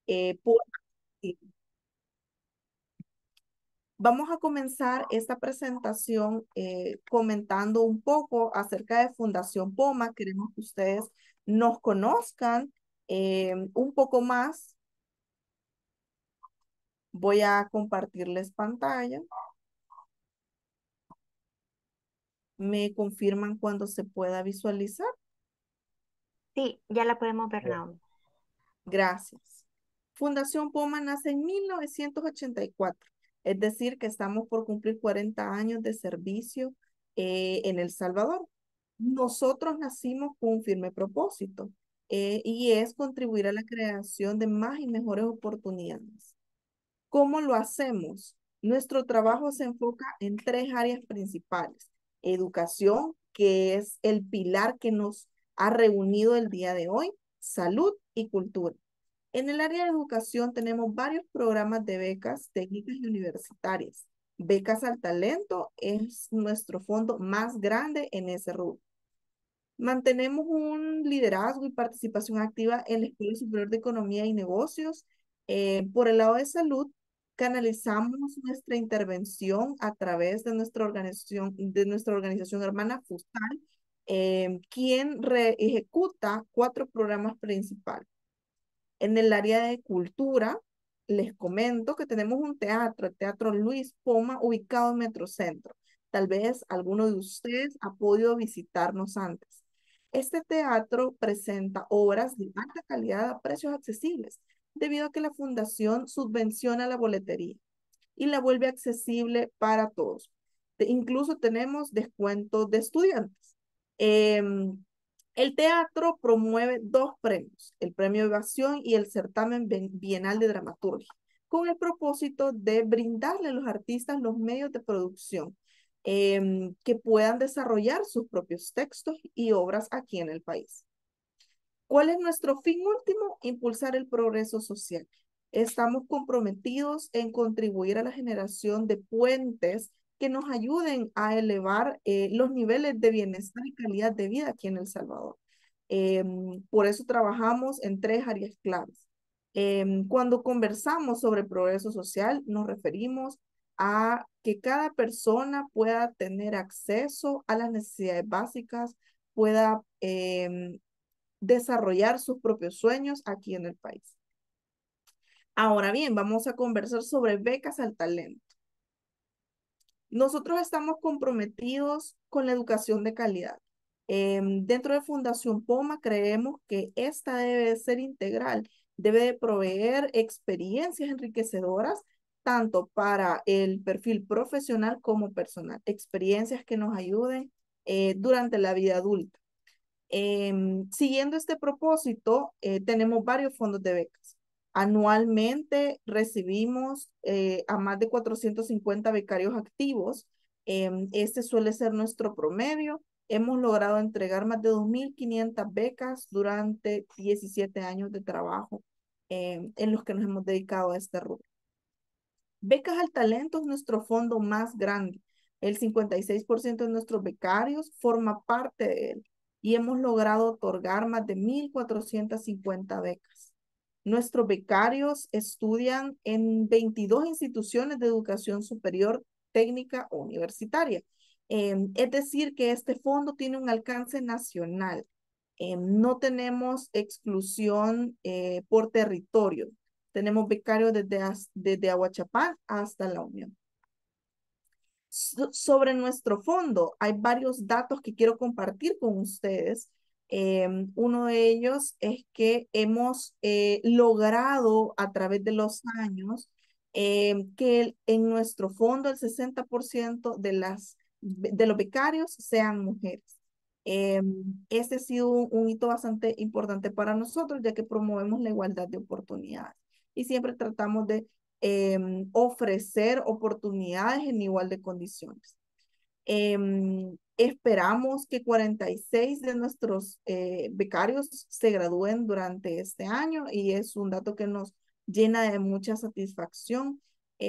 por... Vamos a comenzar esta presentación comentando un poco acerca de Fundación Poma. Queremos que ustedes nos conozcan un poco más. Voy a compartirles pantalla. Me confirman cuando se pueda visualizar. Sí, ya la podemos ver, Naomi. Gracias. Fundación Poma nace en 1984, es decir, que estamos por cumplir 40 años de servicio en El Salvador. Nosotros nacimos con un firme propósito y es contribuir a la creación de más y mejores oportunidades. ¿Cómo lo hacemos? Nuestro trabajo se enfoca en tres áreas principales. Educación, que es el pilar que nos ha reunido el día de hoy, salud y cultura. En el área de educación tenemos varios programas de becas técnicas y universitarias. Becas al Talento es nuestro fondo más grande en ese rubro. Mantenemos un liderazgo y participación activa en la Escuela Superior de Economía y Negocios. Por el lado de salud, canalizamos nuestra intervención a través de nuestra organización hermana FUSAL, quien ejecuta cuatro programas principales. En el área de cultura, les comento que tenemos un teatro, el Teatro Luis Poma, ubicado en Metrocentro. Tal vez alguno de ustedes ha podido visitarnos antes. Este teatro presenta obras de alta calidad a precios accesibles, debido a que la fundación subvenciona la boletería y la vuelve accesible para todos. Incluso tenemos descuentos de estudiantes. Em, el teatro promueve dos premios, el Premio Evasión y el Certamen Bienal de Dramaturgia, con el propósito de brindarle a los artistas los medios de producción que puedan desarrollar sus propios textos y obras aquí en el país. ¿Cuál es nuestro fin último? Impulsar el progreso social. Estamos comprometidos en contribuir a la generación de puentes que nos ayuden a elevar los niveles de bienestar y calidad de vida aquí en El Salvador. Por eso trabajamos en tres áreas claves. Cuando conversamos sobre progreso social, nos referimos a que cada persona pueda tener acceso a las necesidades básicas, pueda desarrollar sus propios sueños aquí en el país. Ahora bien, vamos a conversar sobre becas al talento. Nosotros estamos comprometidos con la educación de calidad. Dentro de Fundación Poma creemos que esta debe ser integral, debe de proveer experiencias enriquecedoras tanto para el perfil profesional como personal, experiencias que nos ayuden durante la vida adulta. Siguiendo este propósito, tenemos varios fondos de becas. Anualmente recibimos a más de 450 becarios activos. Este suele ser nuestro promedio. Hemos logrado entregar más de 2.500 becas durante 17 años de trabajo en los que nos hemos dedicado a este rubro. Becas al Talento es nuestro fondo más grande. El 56% de nuestros becarios forma parte de él y hemos logrado otorgar más de 1.450 becas. Nuestros becarios estudian en 22 instituciones de educación superior, técnica o universitaria. Es decir, que este fondo tiene un alcance nacional. No tenemos exclusión por territorio. Tenemos becarios desde Aguachapán hasta La Unión. Sobre nuestro fondo, hay varios datos que quiero compartir con ustedes. Uno de ellos es que hemos logrado a través de los años que en nuestro fondo el 60% de los becarios sean mujeres. Este ha sido un hito bastante importante para nosotros, ya que promovemos la igualdad de oportunidades y siempre tratamos de ofrecer oportunidades en igual de condiciones. Esperamos que 46 de nuestros becarios se gradúen durante este año y es un dato que nos llena de mucha satisfacción.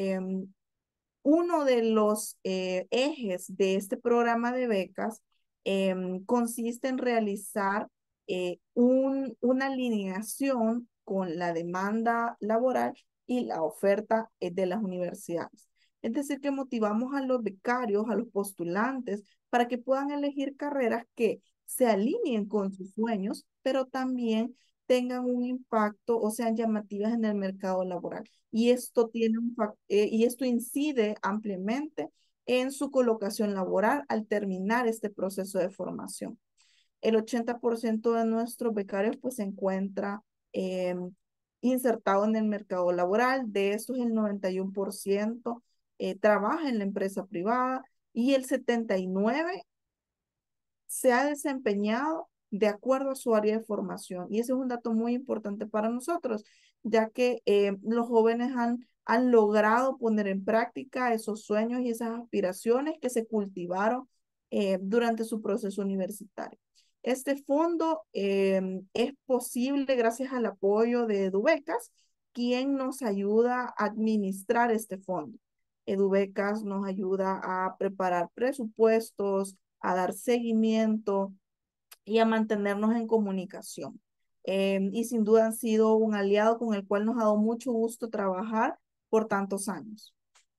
Uno de los ejes de este programa de becas consiste en realizar una alineación con la demanda laboral y la oferta de las universidades. Es decir, que motivamos a los becarios, a los postulantes, para que puedan elegir carreras que se alineen con sus sueños, pero también tengan un impacto o sean llamativas en el mercado laboral. Y esto y esto incide ampliamente en su colocación laboral al terminar este proceso de formación. El 80% de nuestros becarios pues se encuentra eh, insertado en el mercado laboral. De estos, el 91% trabaja en la empresa privada y el 79% se ha desempeñado de acuerdo a su área de formación. Y ese es un dato muy importante para nosotros, ya que los jóvenes han logrado poner en práctica esos sueños y esas aspiraciones que se cultivaron durante su proceso universitario. Este fondo es posible gracias al apoyo de EduBecas, quien nos ayuda a administrar este fondo. EduBecas nos ayuda a preparar presupuestos, a dar seguimiento y a mantenernos en comunicación. Y sin duda han sido un aliado con el cual nos ha dado mucho gusto trabajar por tantos años.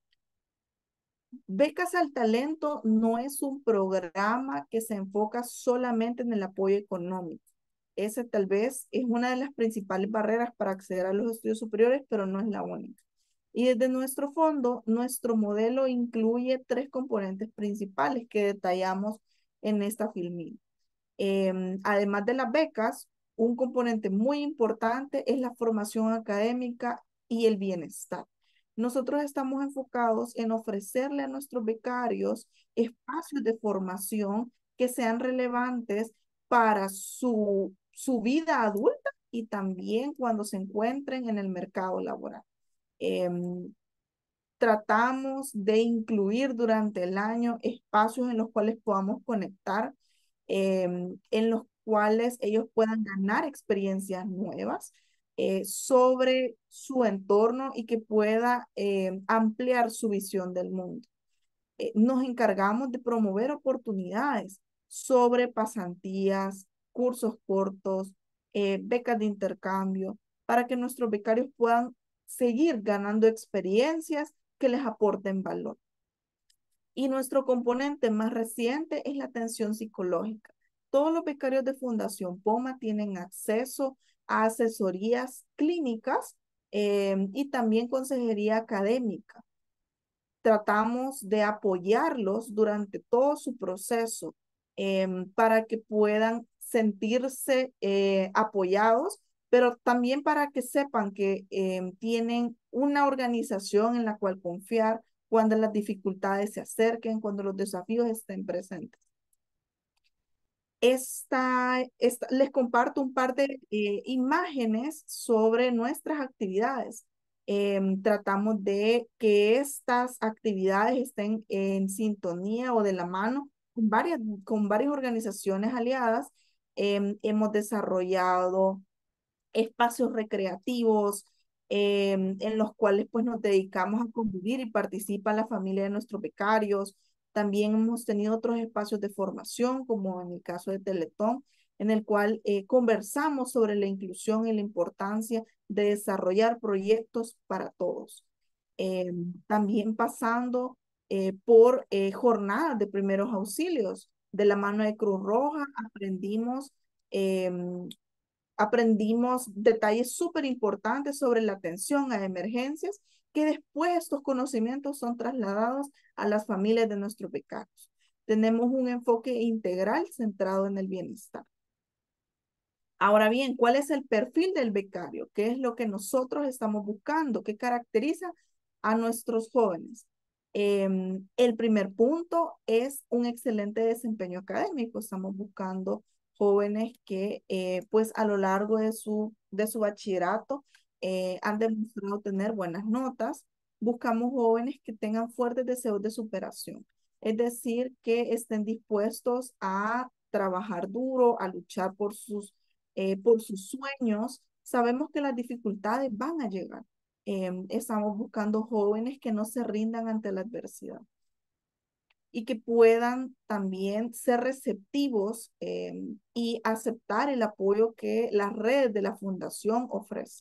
Becas al Talento no es un programa que se enfoca solamente en el apoyo económico. Ese tal vez es una de las principales barreras para acceder a los estudios superiores, pero no es la única. Y desde nuestro fondo, nuestro modelo incluye tres componentes principales que detallamos en esta filmina. Además de las becas, un componente muy importante es la formación académica y el bienestar. Nosotros estamos enfocados en ofrecerle a nuestros becarios espacios de formación que sean relevantes para su vida adulta y también cuando se encuentren en el mercado laboral. Em, Tratamos de incluir durante el año espacios en los cuales podamos conectar, en los cuales ellos puedan ganar experiencias nuevas sobre su entorno y que pueda ampliar su visión del mundo. Nos encargamos de promover oportunidades sobre pasantías, cursos cortos, becas de intercambio, para que nuestros becarios puedan seguir ganando experiencias que les aporten valor. Y nuestro componente más reciente es la atención psicológica. Todos los becarios de Fundación POMA tienen acceso a asesorías clínicas y también consejería académica. Tratamos de apoyarlos durante todo su proceso para que puedan sentirse apoyados, pero también para que sepan que tienen una organización en la cual confiar cuando las dificultades se acerquen, cuando los desafíos estén presentes. Les comparto un par de imágenes sobre nuestras actividades. Tratamos de que estas actividades estén en sintonía o de la mano con varias organizaciones aliadas. Hemos desarrollado espacios recreativos en los cuales pues nos dedicamos a convivir y participa la familia de nuestros becarios. También hemos tenido otros espacios de formación, como en el caso de Teletón, en el cual conversamos sobre la inclusión y la importancia de desarrollar proyectos para todos. También pasando por jornadas de primeros auxilios. De la mano de Cruz Roja aprendimos detalles súper importantes sobre la atención a emergencias, que después estos conocimientos son trasladados a las familias de nuestros becarios. Tenemos un enfoque integral centrado en el bienestar. Ahora bien, ¿cuál es el perfil del becario? ¿Qué es lo que nosotros estamos buscando? ¿Qué caracteriza a nuestros jóvenes? El primer punto es un excelente desempeño académico. Estamos buscando jóvenes que pues a lo largo de su bachillerato han demostrado tener buenas notas. Buscamos jóvenes que tengan fuertes deseos de superación, es decir, que estén dispuestos a trabajar duro, a luchar por sus sueños. Sabemos que las dificultades van a llegar. Estamos buscando jóvenes que no se rindan ante la adversidad y que puedan también ser receptivos y aceptar el apoyo que las redes de la fundación ofrecen.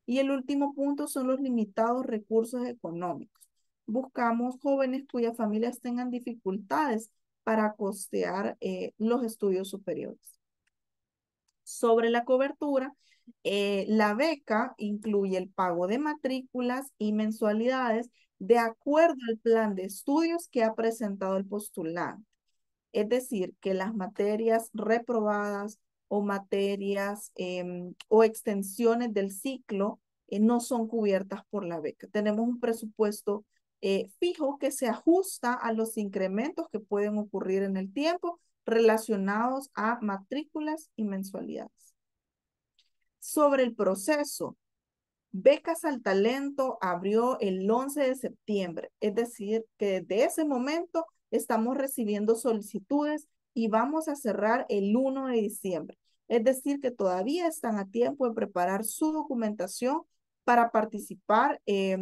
Y el último punto son los limitados recursos económicos. Buscamos jóvenes cuyas familias tengan dificultades para costear los estudios superiores. Sobre la cobertura, la beca incluye el pago de matrículas y mensualidades de acuerdo al plan de estudios que ha presentado el postulante. Es decir, que las materias reprobadas o materias o extensiones del ciclo no son cubiertas por la beca. Tenemos un presupuesto fijo que se ajusta a los incrementos que pueden ocurrir en el tiempo relacionados a matrículas y mensualidades. Sobre el proceso, Becas al Talento abrió el 11 de septiembre, es decir, que desde ese momento estamos recibiendo solicitudes y vamos a cerrar el 1 de diciembre. Es decir, que todavía están a tiempo de preparar su documentación para participar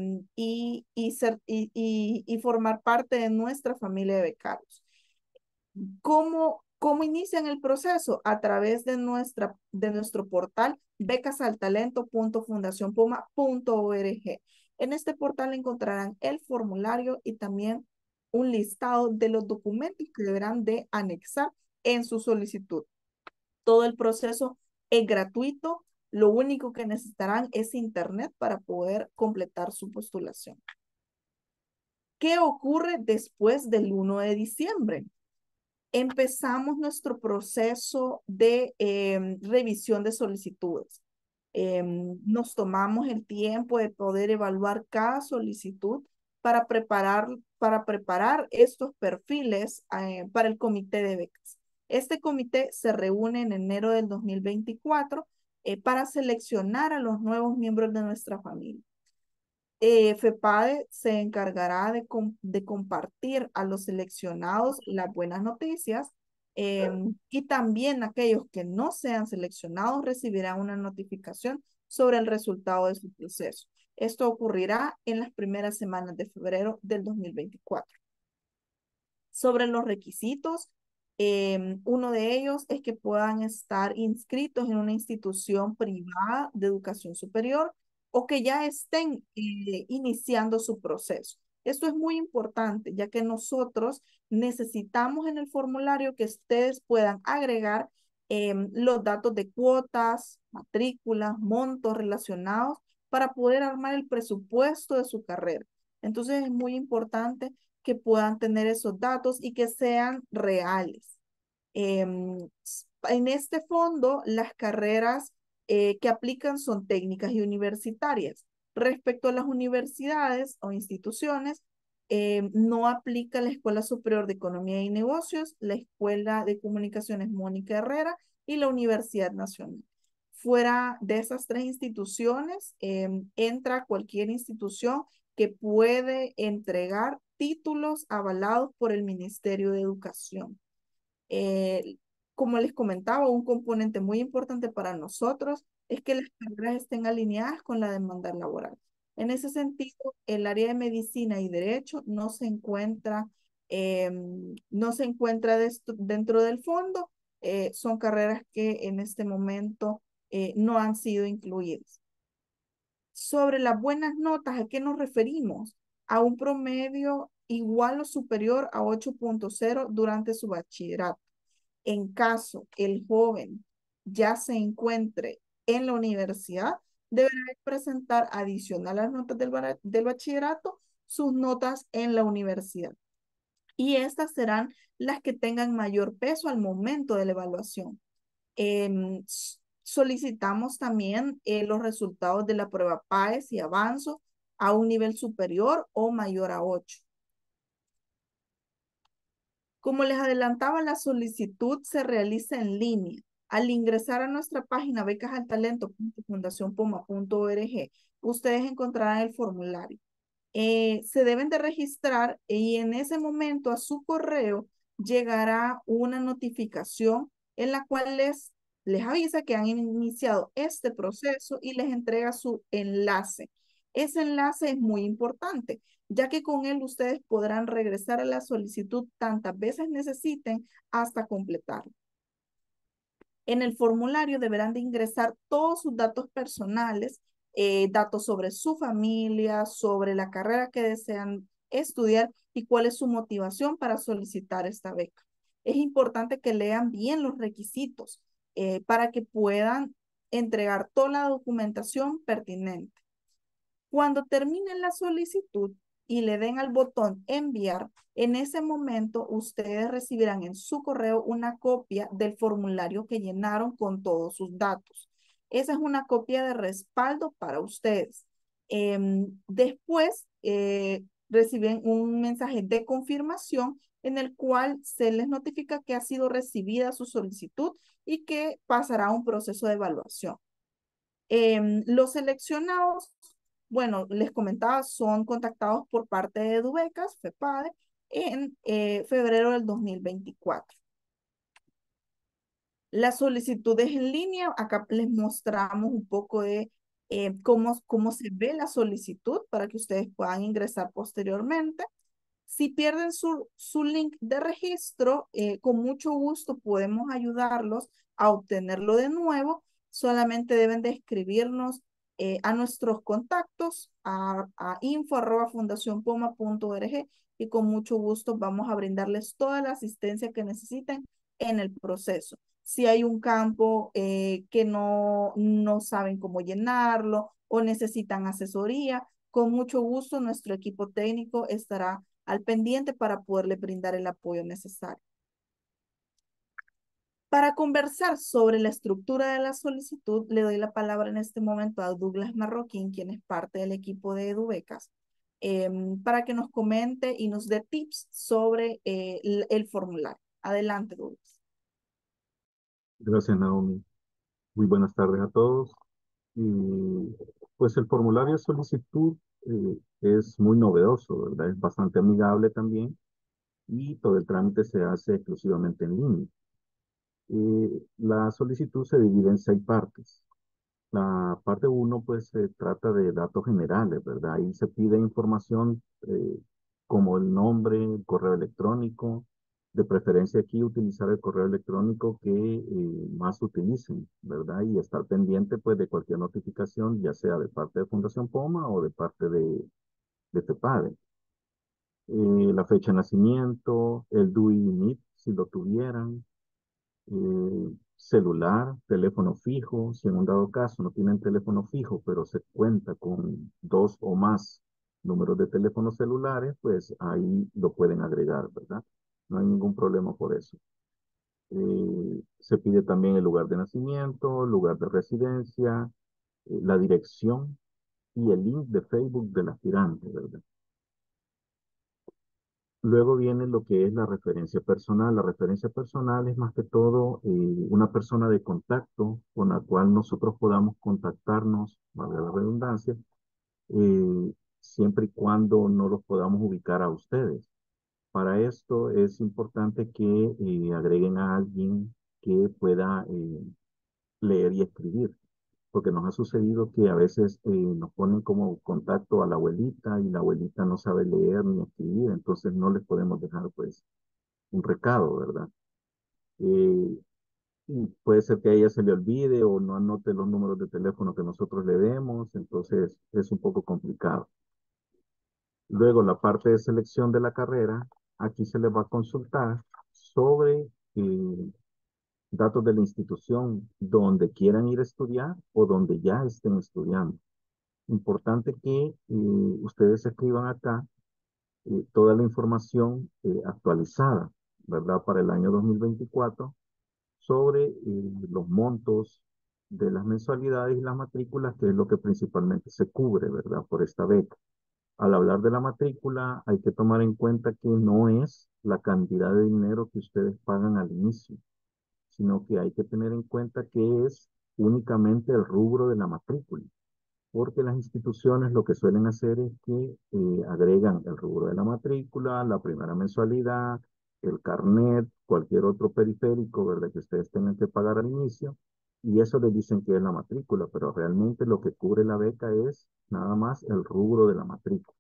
y formar parte de nuestra familia de becarios. ¿Cómo inician el proceso? A través de nuestro portal becasaltalento.fundacionpoma.org. En este portal encontrarán el formulario y también un listado de los documentos que deberán de anexar en su solicitud. Todo el proceso es gratuito. Lo único que necesitarán es internet para poder completar su postulación. ¿Qué ocurre después del 1 de diciembre? Empezamos nuestro proceso de revisión de solicitudes. Nos tomamos el tiempo de poder evaluar cada solicitud para preparar estos perfiles para el comité de becas. Este comité se reúne en enero del 2024 para seleccionar a los nuevos miembros de nuestra familia. FEPADE se encargará de compartir a los seleccionados las buenas noticias y también aquellos que no sean seleccionados recibirán una notificación sobre el resultado de su proceso. Esto ocurrirá en las primeras semanas de febrero del 2024. Sobre los requisitos, uno de ellos es que puedan estar inscritos en una institución privada de educación superior o que ya estén iniciando su proceso. Esto es muy importante, ya que nosotros necesitamos en el formulario que ustedes puedan agregar los datos de cuotas, matrículas, montos relacionados para poder armar el presupuesto de su carrera. Entonces es muy importante que puedan tener esos datos y que sean reales. En este fondo, las carreras que aplican son técnicas y universitarias. Respecto a las universidades o instituciones, no aplica la Escuela Superior de Economía y Negocios, la Escuela de Comunicaciones Mónica Herrera y la Universidad Nacional. Fuera de esas tres instituciones, entra cualquier institución que puede entregar títulos avalados por el Ministerio de Educación. Eh, Como les comentaba, un componente muy importante para nosotros es que las carreras estén alineadas con la demanda laboral. En ese sentido, el área de medicina y derecho no se encuentra dentro del fondo. Son carreras que en este momento no han sido incluidas. Sobre las buenas notas, ¿a qué nos referimos? A un promedio igual o superior a 8.0 durante su bachillerato. En caso el joven ya se encuentre en la universidad, deberá presentar adicional a las notas del bachillerato sus notas en la universidad. Y estas serán las que tengan mayor peso al momento de la evaluación. Solicitamos también los resultados de la prueba PAES y avanzo a un nivel superior o mayor a 8. Como les adelantaba, la solicitud se realiza en línea. Al ingresar a nuestra página becasaltalento.fundacionpoma.org, ustedes encontrarán el formulario. Se deben de registrar y en ese momento a su correo llegará una notificación en la cual les avisa que han iniciado este proceso y les entrega su enlace. Ese enlace es muy importante, ya que con él ustedes podrán regresar a la solicitud tantas veces necesiten hasta completarlo. En el formulario deberán de ingresar todos sus datos personales datos sobre su familia, sobre la carrera que desean estudiar y cuál es su motivación para solicitar esta beca. Es importante que lean bien los requisitos para que puedan entregar toda la documentación pertinente. Cuando terminen la solicitud y le den al botón enviar, en ese momento ustedes recibirán en su correo una copia del formulario que llenaron con todos sus datos. Esa es una copia de respaldo para ustedes. Después reciben un mensaje de confirmación en el cual se les notifica que ha sido recibida su solicitud y que pasará a un proceso de evaluación. Los seleccionados, bueno, les comentaba, son contactados por parte de Edubecas, FEPADE, en febrero del 2024. Las solicitudes en línea, acá les mostramos un poco de cómo se ve la solicitud para que ustedes puedan ingresar posteriormente. Si pierden su link de registro, con mucho gusto podemos ayudarlos a obtenerlo de nuevo. Solamente deben de escribirnos a nuestros contactos a info@fundacionpoma.org y con mucho gusto vamos a brindarles toda la asistencia que necesiten en el proceso. Si hay un campo que no saben cómo llenarlo o necesitan asesoría, con mucho gusto nuestro equipo técnico estará al pendiente para poderle brindar el apoyo necesario. Para conversar sobre la estructura de la solicitud, le doy la palabra en este momento a Douglas Marroquín, quien es parte del equipo de EduBecas, para que nos comente y nos dé tips sobre el formulario. Adelante, Douglas. Gracias, Naomi. Muy buenas tardes a todos. Y pues el formulario de solicitud es muy novedoso, ¿verdad? Es bastante amigable también y todo el trámite se hace exclusivamente en línea. La solicitud se divide en 6 partes. La parte uno, pues, se trata de datos generales, ¿verdad? Ahí se pide información como el nombre, el correo electrónico. De preferencia aquí utilizar el correo electrónico que más utilicen, ¿verdad? Y estar pendiente, pues, de cualquier notificación, ya sea de parte de Fundación Poma o de parte de FEPADE. La fecha de nacimiento, el DUI y NIP, si lo tuvieran, celular, teléfono fijo, si en un dado caso no tienen teléfono fijo, pero se cuenta con 2 o más números de teléfonos celulares, pues ahí lo pueden agregar, ¿verdad? No hay ningún problema por eso. Se pide también el lugar de nacimiento, lugar de residencia, la dirección y el link de Facebook del aspirante, ¿verdad? Luego viene lo que es la referencia personal. La referencia personal es más que todo una persona de contacto con la cual nosotros podamos contactarnos, valga la redundancia, siempre y cuando no los podamos ubicar a ustedes. Para esto es importante que agreguen a alguien que pueda leer y escribir, porque nos ha sucedido que a veces nos ponen como contacto a la abuelita y la abuelita no sabe leer ni escribir, entonces no les podemos dejar pues un recado, ¿verdad? Eh, y puede ser que a ella se le olvide o no anote los números de teléfono que nosotros le demos, entonces es un poco complicado. Luego, la parte de selección de la carrera, aquí se les va a consultar sobre datos de la institución donde quieran ir a estudiar o donde ya estén estudiando. Importante que ustedes escriban acá toda la información actualizada, ¿verdad? Para el año 2024 sobre los montos de las mensualidades y las matrículas, que es lo que principalmente se cubre, ¿verdad? Por esta beca. Al hablar de la matrícula, hay que tomar en cuenta que no es la cantidad de dinero que ustedes pagan al inicio, sino que hay que tener en cuenta que es únicamente el rubro de la matrícula, porque las instituciones lo que suelen hacer es que agregan el rubro de la matrícula, la primera mensualidad, el carnet, cualquier otro periférico, ¿verdad? Que ustedes tengan que pagar al inicio, y eso les dicen que es la matrícula, pero realmente lo que cubre la beca es nada más el rubro de la matrícula.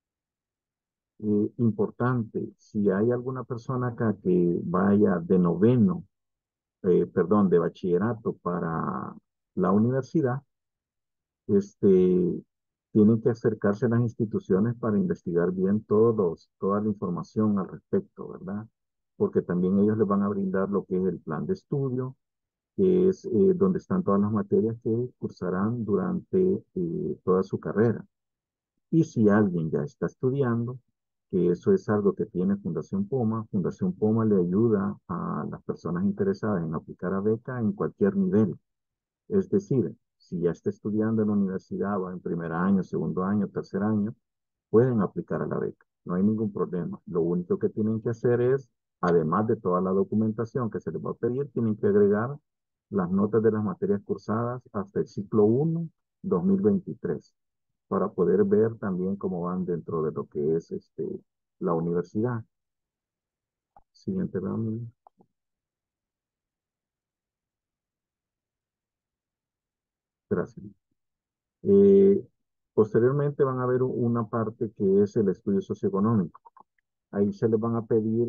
Importante, si hay alguna persona acá que vaya de noveno, perdón, de bachillerato para la universidad, este, tienen que acercarse a las instituciones para investigar bien toda la información al respecto, ¿verdad? Porque también ellos les van a brindar lo que es el plan de estudio, que es donde están todas las materias que cursarán durante toda su carrera. Y si alguien ya está estudiando, que eso es algo que tiene Fundación Poma le ayuda a las personas interesadas en aplicar a beca en cualquier nivel. Es decir, si ya está estudiando en la universidad, va en primer año, segundo año, tercer año, pueden aplicar a la beca. No hay ningún problema. Lo único que tienen que hacer es, además de toda la documentación que se les va a pedir, tienen que agregar las notas de las materias cursadas hasta el ciclo 1, 2023, para poder ver también cómo van dentro de lo que es la universidad. Siguiente, Dani. Gracias. Eh, Posteriormente van a ver una parte que es el estudio socioeconómico. Ahí se les van a pedir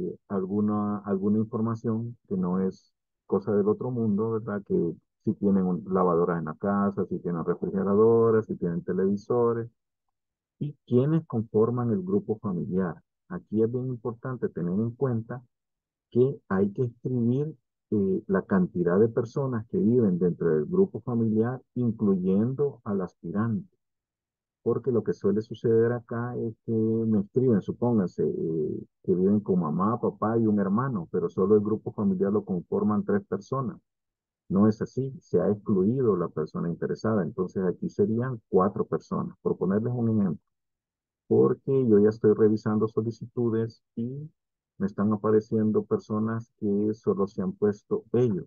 alguna información que no es cosa del otro mundo, ¿verdad? Que si tienen lavadoras en la casa, si tienen refrigeradoras, si tienen televisores y quiénes conforman el grupo familiar. Aquí es bien importante tener en cuenta que hay que escribir la cantidad de personas que viven dentro del grupo familiar, incluyendo al aspirante. Porque lo que suele suceder acá es que me escriben, supónganse, que viven con mamá, papá y un hermano, pero solo el grupo familiar lo conforman 3 personas. No es así, se ha excluido la persona interesada, entonces aquí serían 4 personas, por ponerles un ejemplo, porque yo ya estoy revisando solicitudes y me están apareciendo personas que solo se han puesto ellos.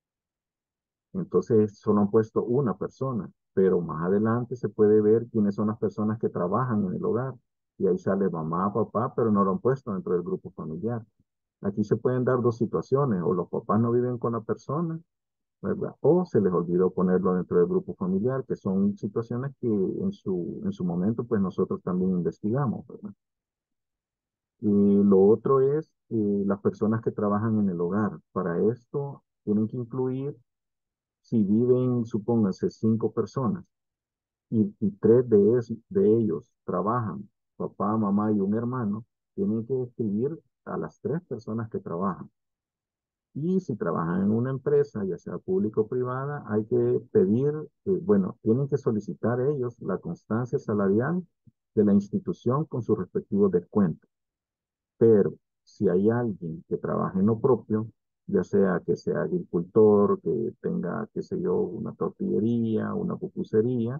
Entonces, solo han puesto una persona, pero más adelante se puede ver quiénes son las personas que trabajan en el hogar. Y ahí sale mamá, papá, pero no lo han puesto dentro del grupo familiar. Aquí se pueden dar dos situaciones, o los papás no viven con la persona, ¿verdad? O se les olvidó ponerlo dentro del grupo familiar, que son situaciones que en su momento, pues nosotros también investigamos, ¿verdad? Y lo otro es las personas que trabajan en el hogar. Para esto tienen que incluir si viven, supónganse, 5 personas y 3 de ellos trabajan, papá, mamá y un hermano, tienen que escribir a las 3 personas que trabajan. Y si trabajan en una empresa, ya sea pública o privada, hay que pedir, bueno, tienen que solicitar ellos la constancia salarial de la institución con sus respectivos descuentos. Pero si hay alguien que trabaje en lo propio, ya sea agricultor, que tenga, qué sé yo, una tortillería, una pupusería,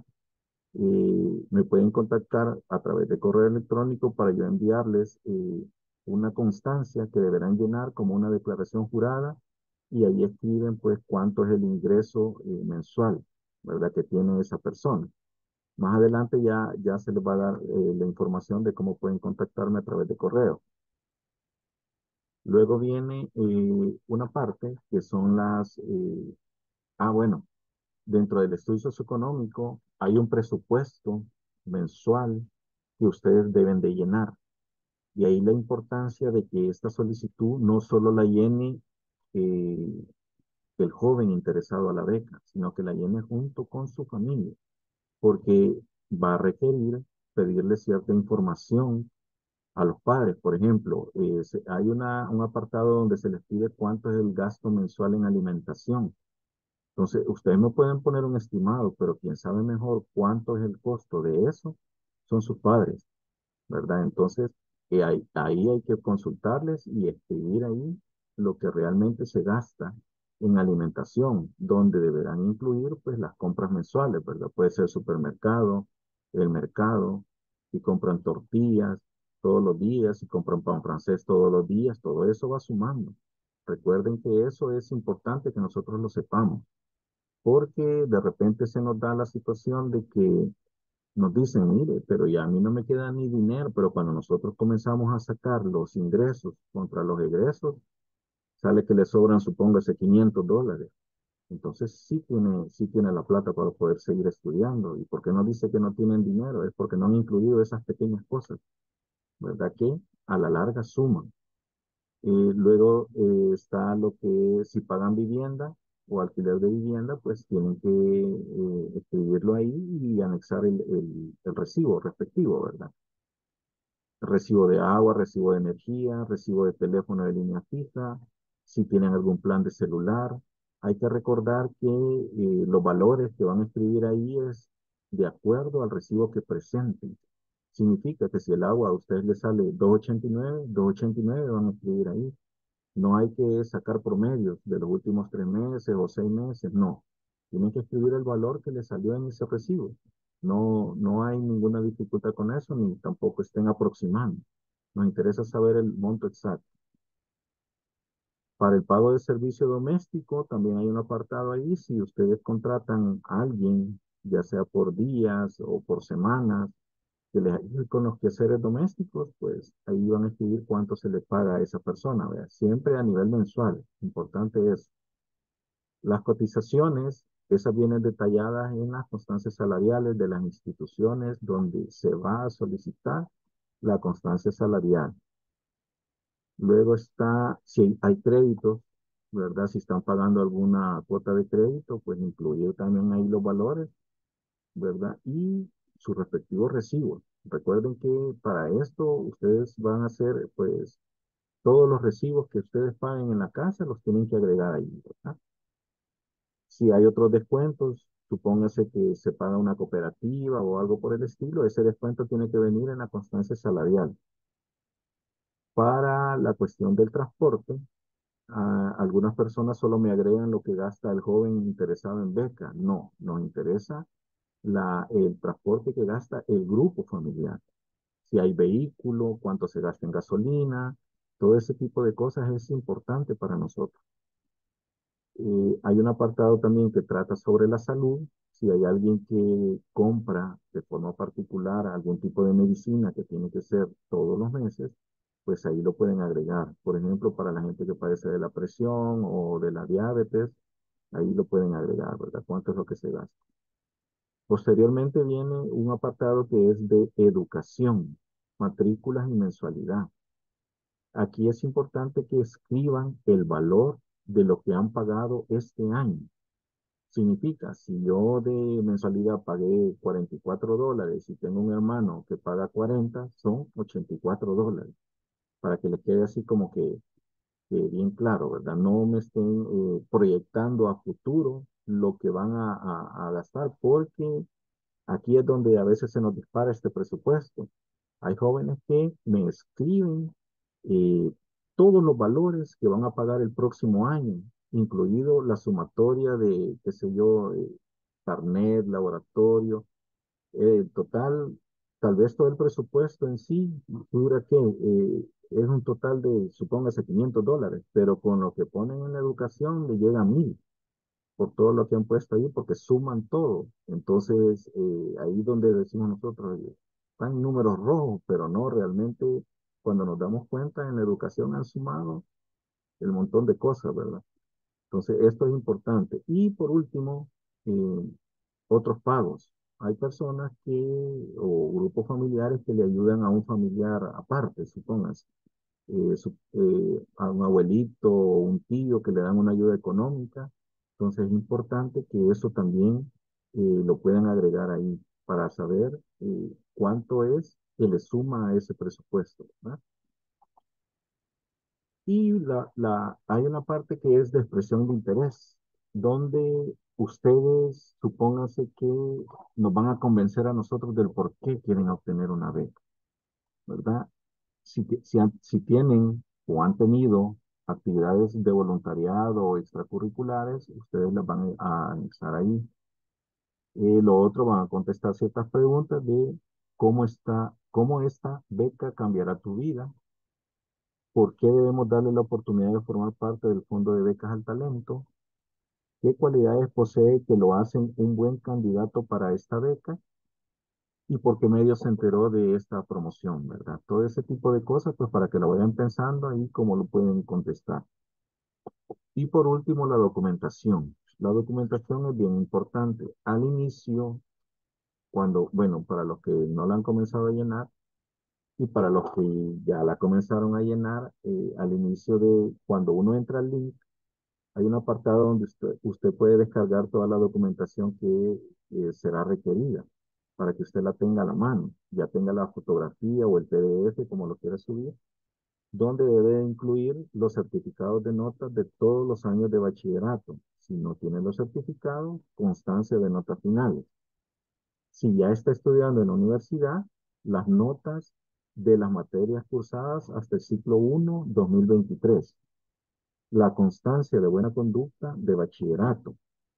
me pueden contactar a través de correo electrónico para yo enviarles una constancia que deberán llenar como una declaración jurada y ahí escriben pues cuánto es el ingreso mensual, ¿verdad? Que tiene esa persona. Más adelante ya se les va a dar la información de cómo pueden contactarme a través de correo. Luego viene una parte que son bueno, dentro del estudio socioeconómico hay un presupuesto mensual que ustedes deben de llenar. Y ahí la importancia de que esta solicitud no solo la llene eh, el joven interesado a la beca, sino que la llene junto con su familia, porque va a requerir pedirle cierta información a los padres. Por ejemplo, hay un apartado donde se les pide cuánto es el gasto mensual en alimentación. Entonces, ustedes no pueden poner un estimado, pero quien sabe mejor cuánto es el costo de eso son sus padres, ¿verdad? Entonces, ahí hay que consultarles y escribir ahí lo que realmente se gasta en alimentación, donde deberán incluir pues las compras mensuales, ¿verdad? Puede ser supermercado, el mercado, si compran tortillas todos los días, si compran pan francés todos los días, todo eso va sumando. Recuerden que eso es importante que nosotros lo sepamos, porque de repente se nos da la situación de que nos dicen, mire, pero ya a mí no me queda ni dinero, pero cuando nosotros comenzamos a sacar los ingresos contra los egresos, sale que le sobran, supóngase, $500. Entonces sí tiene la plata para poder seguir estudiando. ¿Y por qué no dice que no tienen dinero? Es porque no han incluido esas pequeñas cosas, ¿verdad? Que a la larga suman. Luego está lo que si pagan vivienda, o alquiler de vivienda, pues tienen que escribirlo ahí y anexar el recibo respectivo, ¿verdad? Recibo de agua, recibo de energía, recibo de teléfono de línea fija, si tienen algún plan de celular. Hay que recordar que los valores que van a escribir ahí es de acuerdo al recibo que presenten. Significa que si el agua a ustedes les sale 2.89 van a escribir ahí. No hay que sacar promedios de los últimos 3 meses o 6 meses, no. Tienen que escribir el valor que les salió en ese recibo. No, no hay ninguna dificultad con eso, ni tampoco estén aproximando. Nos interesa saber el monto exacto. Para el pago de servicio doméstico, también hay un apartado ahí. Si ustedes contratan a alguien, ya sea por días o por semanas, que les ayude con los quehaceres domésticos, pues ahí van a escribir cuánto se le paga a esa persona, ¿verdad? Siempre a nivel mensual. Importante es las cotizaciones, esas vienen detalladas en las constancias salariales de las instituciones donde se va a solicitar la constancia salarial. Luego está, si hay créditos, ¿verdad? Si están pagando alguna cuota de crédito, pues incluir también ahí los valores, ¿verdad? Y sus respectivos recibos. Recuerden que para esto ustedes van a hacer, pues, todos los recibos que ustedes paguen en la casa los tienen que agregar ahí, ¿verdad? Si hay otros descuentos, supóngase que se paga una cooperativa o algo por el estilo, ese descuento tiene que venir en la constancia salarial. Para la cuestión del transporte, algunas personas solo me agregan lo que gasta el joven interesado en beca. No, nos interesa el transporte que gasta el grupo familiar. Si hay vehículo, cuánto se gasta en gasolina, todo ese tipo de cosas es importante para nosotros. Hay un apartado también que trata sobre la salud. Si hay alguien que compra de forma particular algún tipo de medicina que tiene que ser todos los meses, pues ahí lo pueden agregar. Por ejemplo, para la gente que padece de la presión o de la diabetes, ahí lo pueden agregar, ¿verdad? ¿Cuánto es lo que se gasta? Posteriormente viene un apartado que es de educación, matrículas y mensualidad. Aquí es importante que escriban el valor de lo que han pagado este año. Significa, si yo de mensualidad pagué $44 y tengo un hermano que paga 40, son $84, para que le quede así como que bien claro, ¿verdad? No me estén proyectando a futuro lo que van a gastar, porque aquí es donde a veces se nos dispara este presupuesto. Hay jóvenes que me escriben eh, todos los valores que van a pagar el próximo año, incluido la sumatoria de, qué sé yo, carnet, laboratorio, total, tal vez todo el presupuesto en sí dura que es un total de, supóngase, $500, pero con lo que ponen en la educación le llega a 1.000 por todo lo que han puesto ahí, porque suman todo. Entonces, ahí donde decimos nosotros, están números rojos, pero no, realmente cuando nos damos cuenta en la educación han sumado el montón de cosas, ¿verdad? Entonces, esto es importante. Y por último, eh, otros pagos. Hay personas o grupos familiares que le ayudan a un familiar aparte, supóngase a un abuelito o un tío que le dan una ayuda económica. Entonces es importante que eso también lo puedan agregar ahí para saber cuánto es que le suma a ese presupuesto, ¿verdad? Y hay una parte que es de expresión de interés, donde ustedes, supónganse que nos van a convencer a nosotros del por qué quieren obtener una beca, ¿verdad? Si tienen o han tenido actividades de voluntariado o extracurriculares, ustedes las van a anexar ahí. Lo otro van a contestar ciertas preguntas de cómo esta beca cambiará tu vida, por qué debemos darle la oportunidad de formar parte del Fondo de Becas al Talento, qué cualidades posee que lo hacen un buen candidato para esta beca y por qué medio se enteró de esta promoción, ¿verdad? Todo ese tipo de cosas, pues para que lo vayan pensando ahí, cómo lo pueden contestar. Y por último, la documentación. La documentación es bien importante. Al inicio, bueno, para los que no la han comenzado a llenar y para los que ya la comenzaron a llenar, al inicio de cuando uno entra al link, Hay un apartado donde usted puede descargar toda la documentación que será requerida para que usted la tenga a la mano, ya tenga la fotografía o el PDF, como lo quiera subir, donde debe incluir los certificados de notas de todos los años de bachillerato. Si no tiene los certificados, constancia de notas finales. Si ya está estudiando en la universidad, las notas de las materias cursadas hasta el ciclo 1, 2023. La constancia de buena conducta de bachillerato.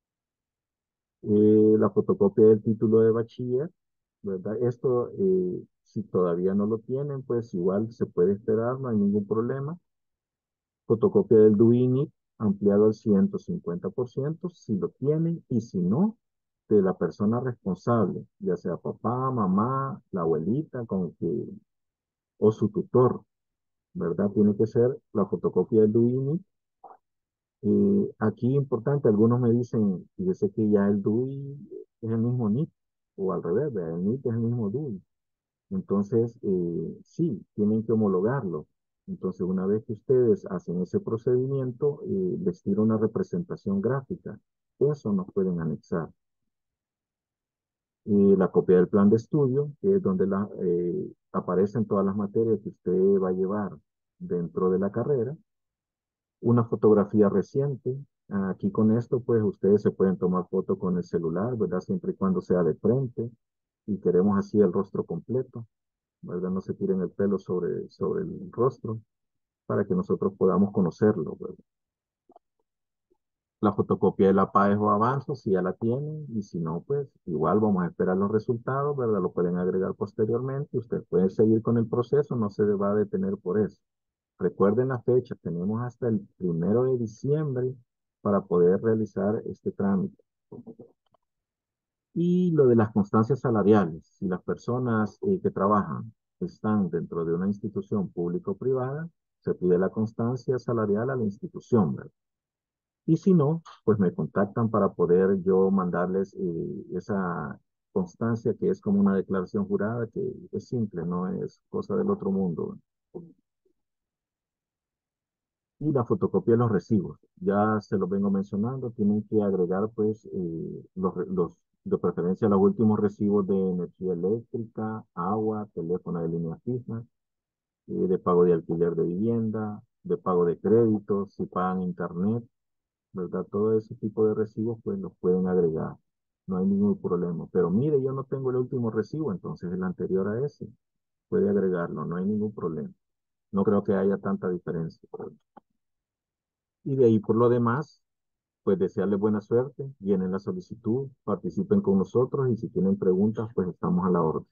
La fotocopia del título de bachiller, ¿verdad? Esto, si todavía no lo tienen, pues igual se puede esperar, no hay ningún problema. Fotocopia del DUINIT ampliado al 150% si lo tienen, y si no, de la persona responsable, ya sea papá, mamá, la abuelita, o su tutor, ¿verdad? Tiene que ser la fotocopia del DUINIT. Aquí importante, algunos me dicen, fíjese que ya el DUI es el mismo NIT, o al revés, ¿verdad? El NIT es el mismo DUI. Entonces, sí, tienen que homologarlo. Entonces, una vez que ustedes hacen ese procedimiento, les tira una representación gráfica. Eso nos pueden anexar. La copia del plan de estudio, que es donde aparecen todas las materias que usted va a llevar dentro de la carrera. Una fotografía reciente. Aquí con esto, pues ustedes se pueden tomar foto con el celular, ¿verdad? Siempre y cuando sea de frente y queremos así el rostro completo, ¿verdad? No se tiren el pelo sobre el rostro para que nosotros podamos conocerlo, ¿verdad? La fotocopia de la PAES o Avanzo, si ya la tienen, y si no, pues igual vamos a esperar los resultados, ¿verdad? Lo pueden agregar posteriormente. Usted puede seguir con el proceso, no se va a detener por eso. Recuerden la fecha, tenemos hasta el 1 de diciembre para poder realizar este trámite. Y lo de las constancias salariales, si las personas que trabajan están dentro de una institución pública o privada, se pide la constancia salarial a la institución, ¿verdad? Y si no, pues me contactan para poder yo mandarles esa constancia, que es como una declaración jurada, que es simple, no es cosa del otro mundo. Y la fotocopia de los recibos. Ya se los vengo mencionando, tienen que agregar pues de preferencia los últimos recibos de energía eléctrica, agua, teléfono de línea fija, de pago de alquiler de vivienda, de pago de créditos, si pagan internet, ¿verdad? Todo ese tipo de recibos pues los pueden agregar. No hay ningún problema. Pero mire, yo no tengo el último recibo, entonces el anterior a ese puede agregarlo, no hay ningún problema. No creo que haya tanta diferencia. Y de ahí por lo demás, pues desearles buena suerte, llenen la solicitud, participen con nosotros, y si tienen preguntas, pues estamos a la orden.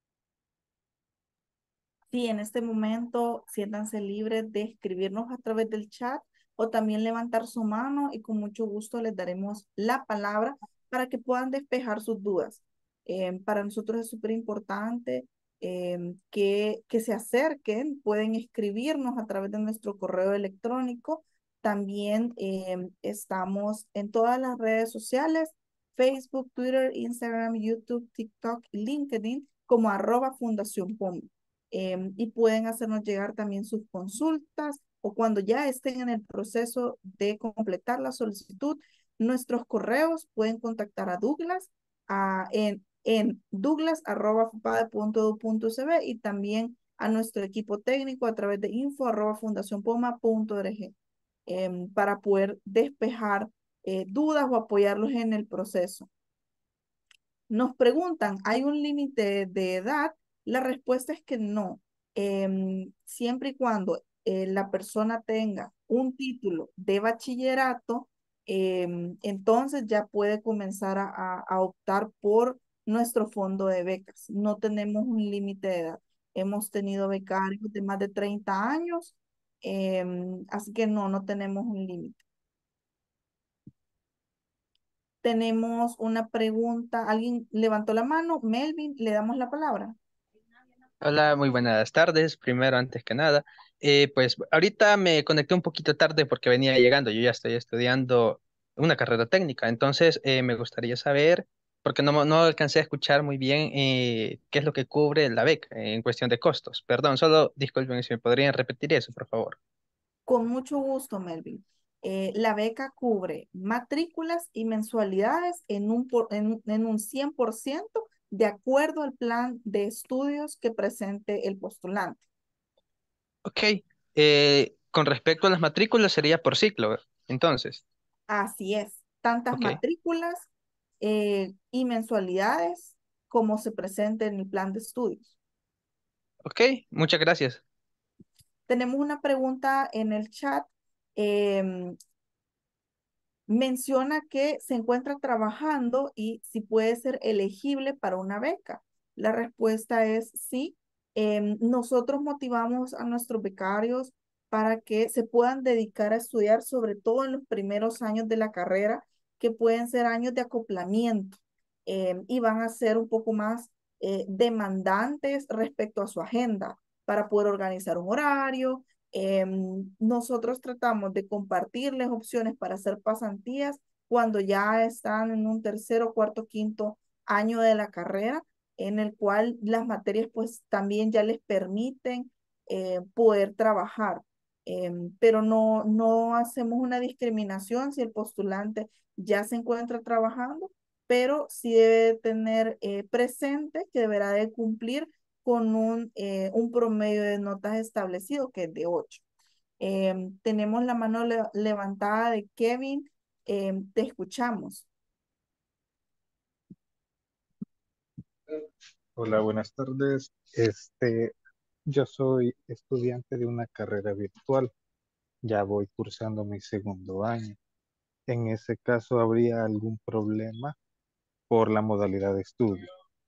Sí, en este momento siéntanse libres de escribirnos a través del chat o también levantar su mano y con mucho gusto les daremos la palabra para que puedan despejar sus dudas. Para nosotros es súper importante que se acerquen, pueden escribirnos a través de nuestro correo electrónico. También estamos en todas las redes sociales, Facebook, Twitter, Instagram, YouTube, TikTok, LinkedIn, como @Fundación POM, y pueden hacernos llegar también sus consultas o cuando ya estén en el proceso de completar la solicitud, nuestros correos pueden contactar a Douglas en douglas@fupade.edu.cb y también a nuestro equipo técnico a través de info@fundacionpoma.org, para poder despejar dudas o apoyarlos en el proceso. Nos preguntan, ¿hay un límite de edad? La respuesta es que no. Siempre y cuando la persona tenga un título de bachillerato, entonces ya puede comenzar a optar por nuestro fondo de becas. No tenemos un límite de edad. Hemos tenido becarios de más de 30 años, así que no tenemos un límite. Tenemos una pregunta. ¿Alguien levantó la mano? Melvin, le damos la palabra. Hola, muy buenas tardes. Primero, antes que nada, pues ahorita me conecté un poquito tarde porque venía llegando. Yo ya estoy estudiando una carrera técnica, entonces me gustaría saber, porque no alcancé a escuchar muy bien qué es lo que cubre la beca en cuestión de costos. Perdón, solo disculpen si me podrían repetir eso, por favor. Con mucho gusto, Melvin. La beca cubre matrículas y mensualidades en un 100% de acuerdo al plan de estudios que presente el postulante. Ok. Con respecto a las matrículas sería por ciclo, entonces. Así es, tantas Ok. matrículas y mensualidades como se presente en el plan de estudios. Ok, muchas gracias. Tenemos una pregunta en el chat. em, Menciona que se encuentra trabajando y si puede ser elegible para una beca. La respuesta es sí. Nosotros motivamos a nuestros becarios para que se puedan dedicar a estudiar, sobre todo en los primeros años de la carrera, que pueden ser años de acoplamiento y van a ser un poco más demandantes respecto a su agenda para poder organizar un horario. Nosotros tratamos de compartirles opciones para hacer pasantías cuando ya están en un tercero, cuarto, quinto año de la carrera, en el cual las materias pues también ya les permiten poder trabajar. Pero no hacemos una discriminación si el postulante ya se encuentra trabajando, pero sí debe tener presente que deberá de cumplir con un promedio de notas establecido que es de 8. Tenemos la mano levantada de Kevin. Te escuchamos. Hola, buenas tardes. Yo soy estudiante de una carrera virtual. Ya voy cursando mi segundo año. En ese caso, ¿habría algún problema por la modalidad de estudio?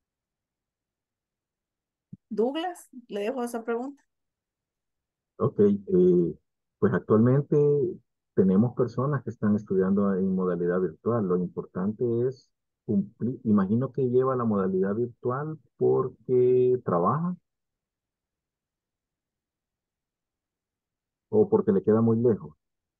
Douglas, le dejo esa pregunta. Ok, pues actualmente tenemos personas que están estudiando en modalidad virtual. Lo importante es cumplir, imagino que lleva la modalidad virtual porque trabaja o porque le queda muy lejos.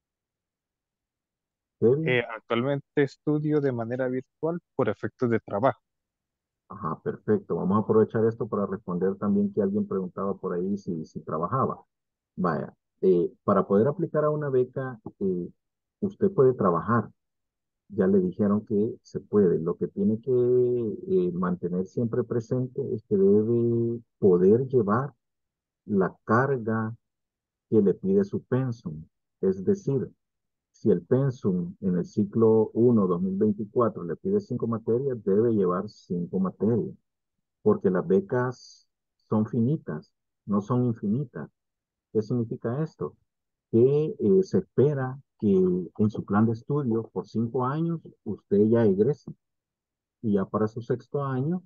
Kevin. Actualmente estudio de manera virtual por efectos de trabajo. Ajá, perfecto. Vamos a aprovechar esto para responder también que alguien preguntaba por ahí si trabajaba. Vaya, para poder aplicar a una beca, usted puede trabajar. Ya le dijeron que se puede. Lo que tiene que mantener siempre presente es que debe poder llevar la carga que le pide su pensum. Es decir, si el pensum en el ciclo 1 2024 le pide 5 materias, debe llevar 5 materias, porque las becas son finitas, no son infinitas. ¿Qué significa esto? Que se espera que en su plan de estudio por 5 años usted ya egrese y ya para su sexto año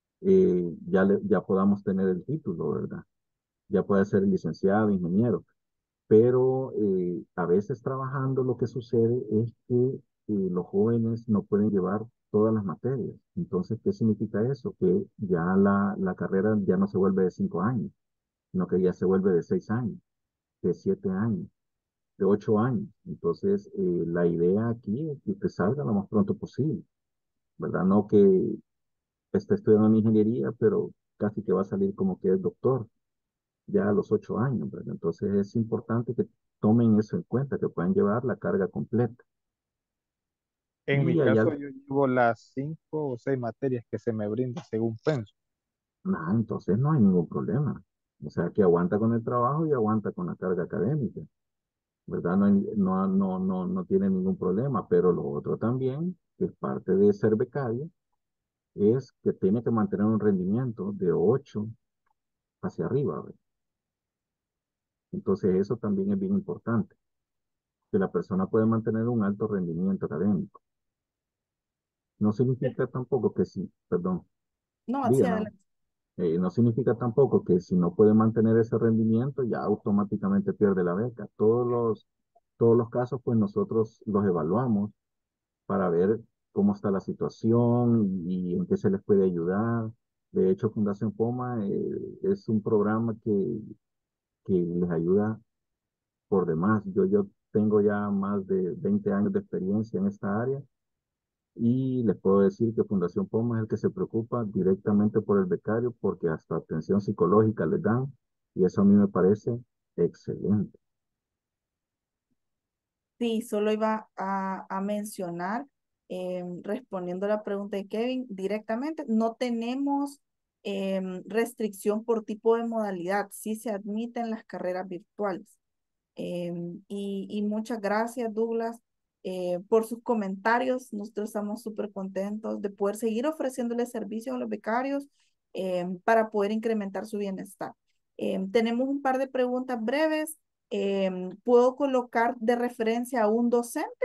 ya podamos tener el título, ¿verdad? Ya puede ser licenciado, ingeniero, pero a veces trabajando lo que sucede es que los jóvenes no pueden llevar todas las materias. Entonces, ¿qué significa eso? Que ya la carrera ya no se vuelve de 5 años, sino que ya se vuelve de 6 años, de 7 años, de 8 años. Entonces, la idea aquí es que usted salga lo más pronto posible, ¿verdad? No que esté estudiando en ingeniería, pero casi que va a salir como que es doctor ya a los 8 años, ¿verdad? Entonces es importante que tomen eso en cuenta, que puedan llevar la carga completa. En mi Y allá, caso, yo llevo las 5 o 6 materias que se me brinda según penso. entonces no hay ningún problema. O sea, que aguanta con el trabajo y aguanta con la carga académica, ¿verdad? No tiene ningún problema, pero lo otro también, que es parte de ser becario, es que tiene que mantener un rendimiento de 8 hacia arriba, ¿verdad? Entonces eso también es bien importante, que la persona puede mantener un alto rendimiento académico. No significa tampoco que sí, perdón, No, hacia dígame, adelante. no significa tampoco que si no puede mantener ese rendimiento ya automáticamente pierde la beca. Todos los casos pues nosotros los evaluamos para ver cómo está la situación y en qué se les puede ayudar. De hecho, Fundación Poma es un programa que les ayuda por demás. Yo tengo ya más de 20 años de experiencia en esta área. Y les puedo decir que Fundación Poma es el que se preocupa directamente por el becario porque hasta atención psicológica les dan y eso a mí me parece excelente. Sí, solo iba a mencionar, respondiendo a la pregunta de Kevin directamente, no tenemos restricción por tipo de modalidad, sí se admiten las carreras virtuales. Y muchas gracias, Douglas, por sus comentarios. Nosotros estamos súper contentos de poder seguir ofreciéndole servicios a los becarios para poder incrementar su bienestar. Tenemos un par de preguntas breves. ¿Puedo colocar de referencia a un docente?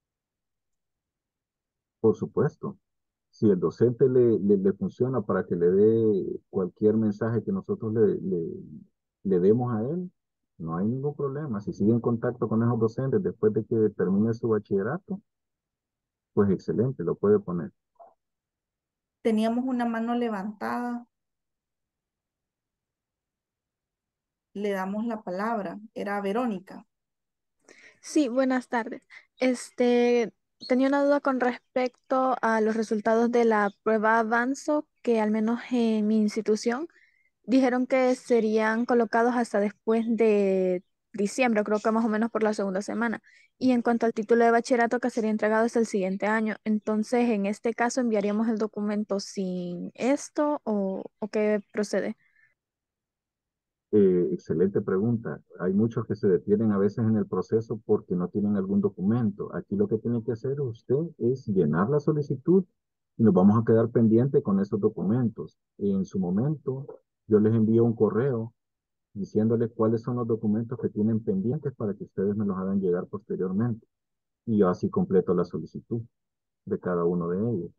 Por supuesto. Si el docente le funciona para que le dé cualquier mensaje que nosotros le demos a él, no hay ningún problema. Si sigue en contacto con esos docentes después de que termine su bachillerato, pues excelente, lo puede poner. Teníamos una mano levantada. Le damos la palabra. Era Verónica. Sí, buenas tardes. Tenía una duda con respecto a los resultados de la prueba Avanzo, que al menos en mi institución dijeron que serían colocados hasta después de diciembre, creo que más o menos por la segunda semana. Y en cuanto al título de bachillerato, que sería entregado hasta el siguiente año. Entonces, en este caso, ¿enviaríamos el documento sin esto o qué procede? Excelente pregunta. Hay muchos que se detienen a veces en el proceso porque no tienen algún documento. Aquí lo que tiene que hacer usted es llenar la solicitud y nos vamos a quedar pendientes con esos documentos. En su momento, yo les envío un correo diciéndoles cuáles son los documentos que tienen pendientes para que ustedes me los hagan llegar posteriormente. Y yo así completo la solicitud de cada uno de ellos.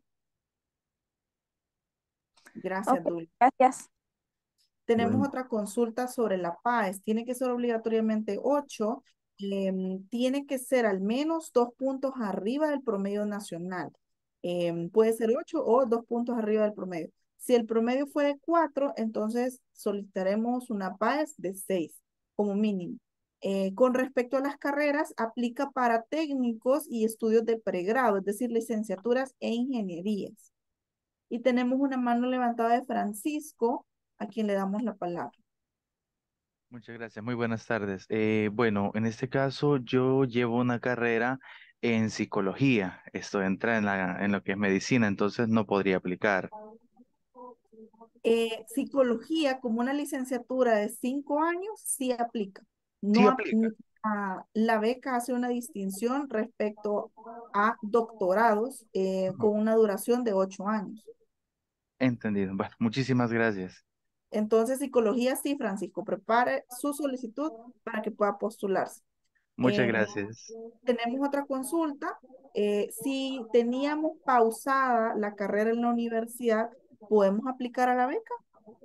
Gracias, Ok, Dul. gracias. Tenemos Bueno, otra consulta sobre la PAES. Tiene que ser obligatoriamente 8. Tiene que ser al menos 2 puntos arriba del promedio nacional. Puede ser 8 o 2 puntos arriba del promedio. Si el promedio fue de 4, entonces solicitaremos una PAES de 6 como mínimo. Con respecto a las carreras, aplica para técnicos y estudios de pregrado, es decir, licenciaturas e ingenierías. Y tenemos una mano levantada de Francisco, a quien le damos la palabra. Muchas gracias, muy buenas tardes. Bueno, en este caso yo llevo una carrera en psicología. Esto entra en lo que es medicina, entonces no podría aplicar. Psicología como una licenciatura de 5 años sí aplica. Sí No, aplica. la beca hace una distinción respecto a doctorados Ujú. con una duración de 8 años. Entendido. Bueno, muchísimas gracias. Entonces, psicología sí, Francisco, prepare su solicitud para que pueda postularse. Muchas Eh, gracias. tenemos otra consulta. Si teníamos pausada la carrera en la universidad, ¿podemos aplicar a la beca?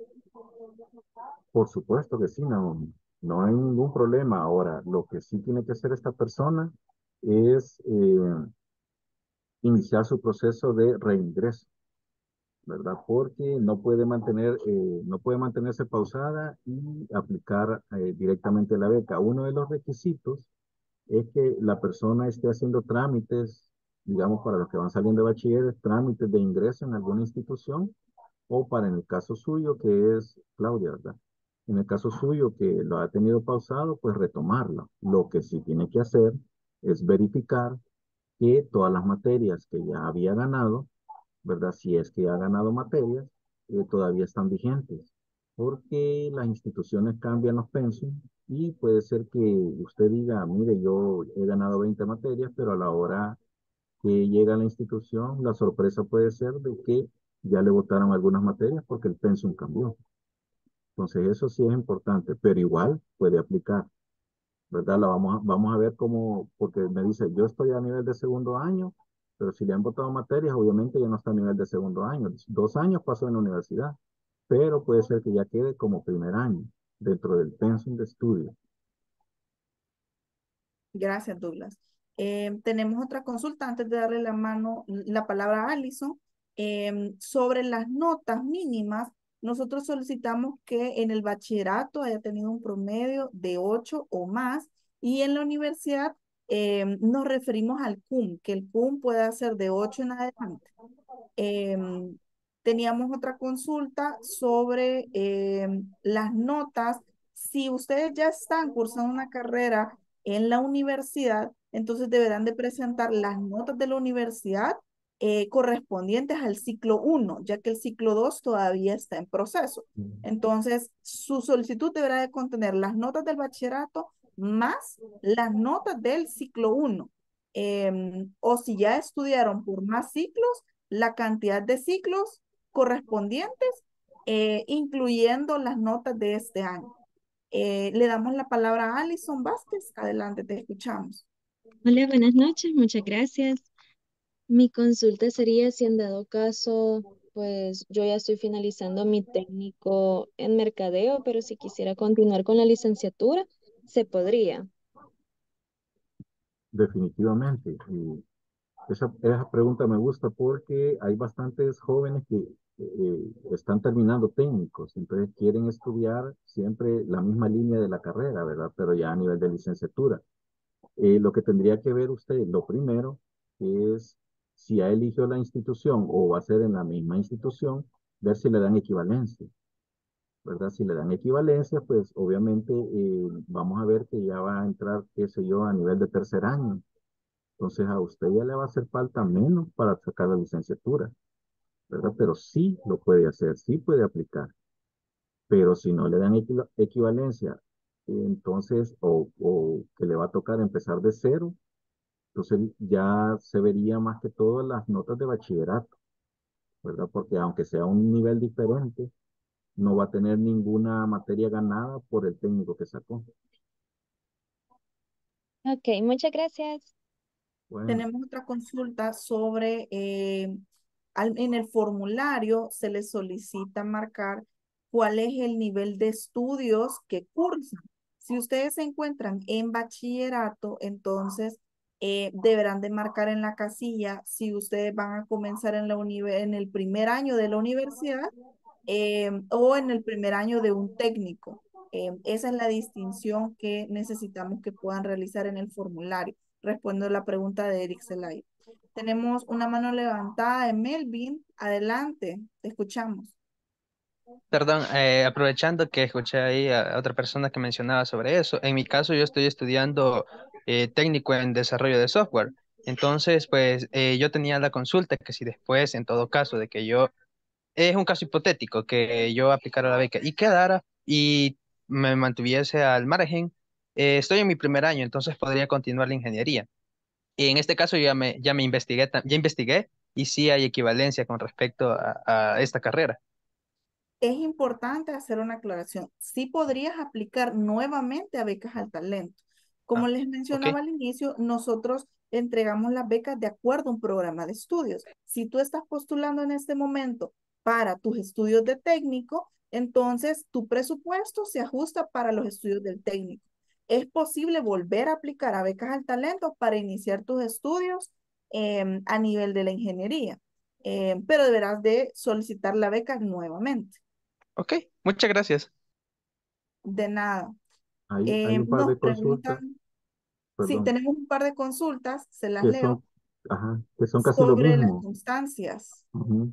por supuesto que sí, no, no hay ningún problema. Ahora, lo que sí tiene que hacer esta persona es iniciar su proceso de reingreso, ¿verdad? Porque no puede mantenerse pausada y aplicar directamente la beca. Uno de los requisitos es que la persona esté haciendo trámites, digamos, para los que van saliendo de bachilleres, trámites de ingreso en alguna institución, o para en el caso suyo, que es Claudia, ¿verdad? En el caso suyo, que lo ha tenido pausado, pues retomarlo. Lo que sí tiene que hacer es verificar que todas las materias que ya había ganado, ¿verdad? Si es que ha ganado materias, todavía están vigentes, porque las instituciones cambian los pensum y puede ser que usted diga, mire, yo he ganado 20 materias, pero a la hora que llega a la institución, la sorpresa puede ser de que ya le votaron algunas materias porque el pensum cambió. Entonces, eso sí es importante, pero igual puede aplicar. ¿Verdad? Vamos a ver cómo, porque me dice, yo estoy a nivel de segundo año, pero si le han votado materias, obviamente ya no está a nivel de segundo año. 2 años pasó en la universidad, pero puede ser que ya quede como primer año dentro del pensum de estudio. Gracias, Douglas. Tenemos otra consulta antes de darle la palabra a Alison. Sobre las notas mínimas, nosotros solicitamos que en el bachillerato haya tenido un promedio de 8 o más y en la universidad nos referimos al CUM, que el CUM puede ser de 8 en adelante. Em, Teníamos otra consulta sobre las notas. Si ustedes ya están cursando una carrera en la universidad, entonces deberán de presentar las notas de la universidad correspondientes al ciclo 1, ya que el ciclo 2 todavía está en proceso. Entonces, su solicitud deberá de contener las notas del bachillerato más las notas del ciclo 1. O si ya estudiaron por más ciclos, la cantidad de ciclos correspondientes, incluyendo las notas de este año. Le damos la palabra a Alison Vázquez. Adelante, te escuchamos. Hola, buenas noches, muchas gracias. Mi consulta sería si en dado caso, pues yo ya estoy finalizando mi técnico en mercadeo, pero si quisiera continuar con la licenciatura, se podría. Definitivamente. Esa pregunta me gusta porque hay bastantes jóvenes que están terminando técnicos, entonces quieren estudiar siempre la misma línea de la carrera, ¿verdad? Pero ya a nivel de licenciatura. Lo que tendría que ver usted, lo primero, es si ya eligió la institución o va a ser en la misma institución, ver si le dan equivalencia, ¿verdad? Si le dan equivalencia, pues obviamente vamos a ver que ya va a entrar, qué sé yo, a nivel de tercer año. Entonces a usted ya le va a hacer falta menos para sacar la licenciatura, ¿verdad? Pero sí lo puede hacer, sí puede aplicar. Pero si no le dan equivalencia, entonces, o que le va a tocar empezar de cero, entonces ya se vería más que todo las notas de bachillerato, ¿verdad? Porque aunque sea un nivel diferente, no va a tener ninguna materia ganada por el técnico que sacó. Ok, muchas gracias. Bueno, Tenemos otra consulta sobre, en el formulario se les solicita marcar cuál es el nivel de estudios que cursan. Si ustedes se encuentran en bachillerato, entonces deberán de marcar en la casilla si ustedes van a comenzar en en el primer año de la universidad o en el primer año de un técnico. Esa es la distinción que necesitamos que puedan realizar en el formulario. Respondo a la pregunta de Eric Zelay. Tenemos una mano levantada de Melvin. Adelante, te escuchamos. Perdón, aprovechando que escuché ahí a otra persona que mencionaba sobre eso, en mi caso yo estoy estudiando técnico en desarrollo de software. Entonces, pues yo tenía la consulta que si después, en todo caso, de que yo, es un caso hipotético, que yo aplicara la beca y quedara y me mantuviese al margen, estoy en mi primer año, entonces podría continuar la ingeniería. Y en este caso yo ya me investigué, ya investigué y sí hay equivalencia con respecto a esta carrera. Es importante hacer una aclaración. Sí podrías aplicar nuevamente a becas al talento. Como Ah, les ok. mencionaba al inicio, nosotros entregamos las becas de acuerdo a un programa de estudios. Si tú estás postulando en este momento para tus estudios de técnico, entonces tu presupuesto se ajusta para los estudios del técnico. Es posible volver a aplicar a becas al talento para iniciar tus estudios a nivel de la ingeniería, pero deberás de solicitar la beca nuevamente. Ok, muchas gracias. De nada. hay un par Nos de consultas, preguntan, sí, perdón, tenemos un par de consultas, se las que leo, son, ajá, que son casi lo sobre las mismo. constancias. Ujú.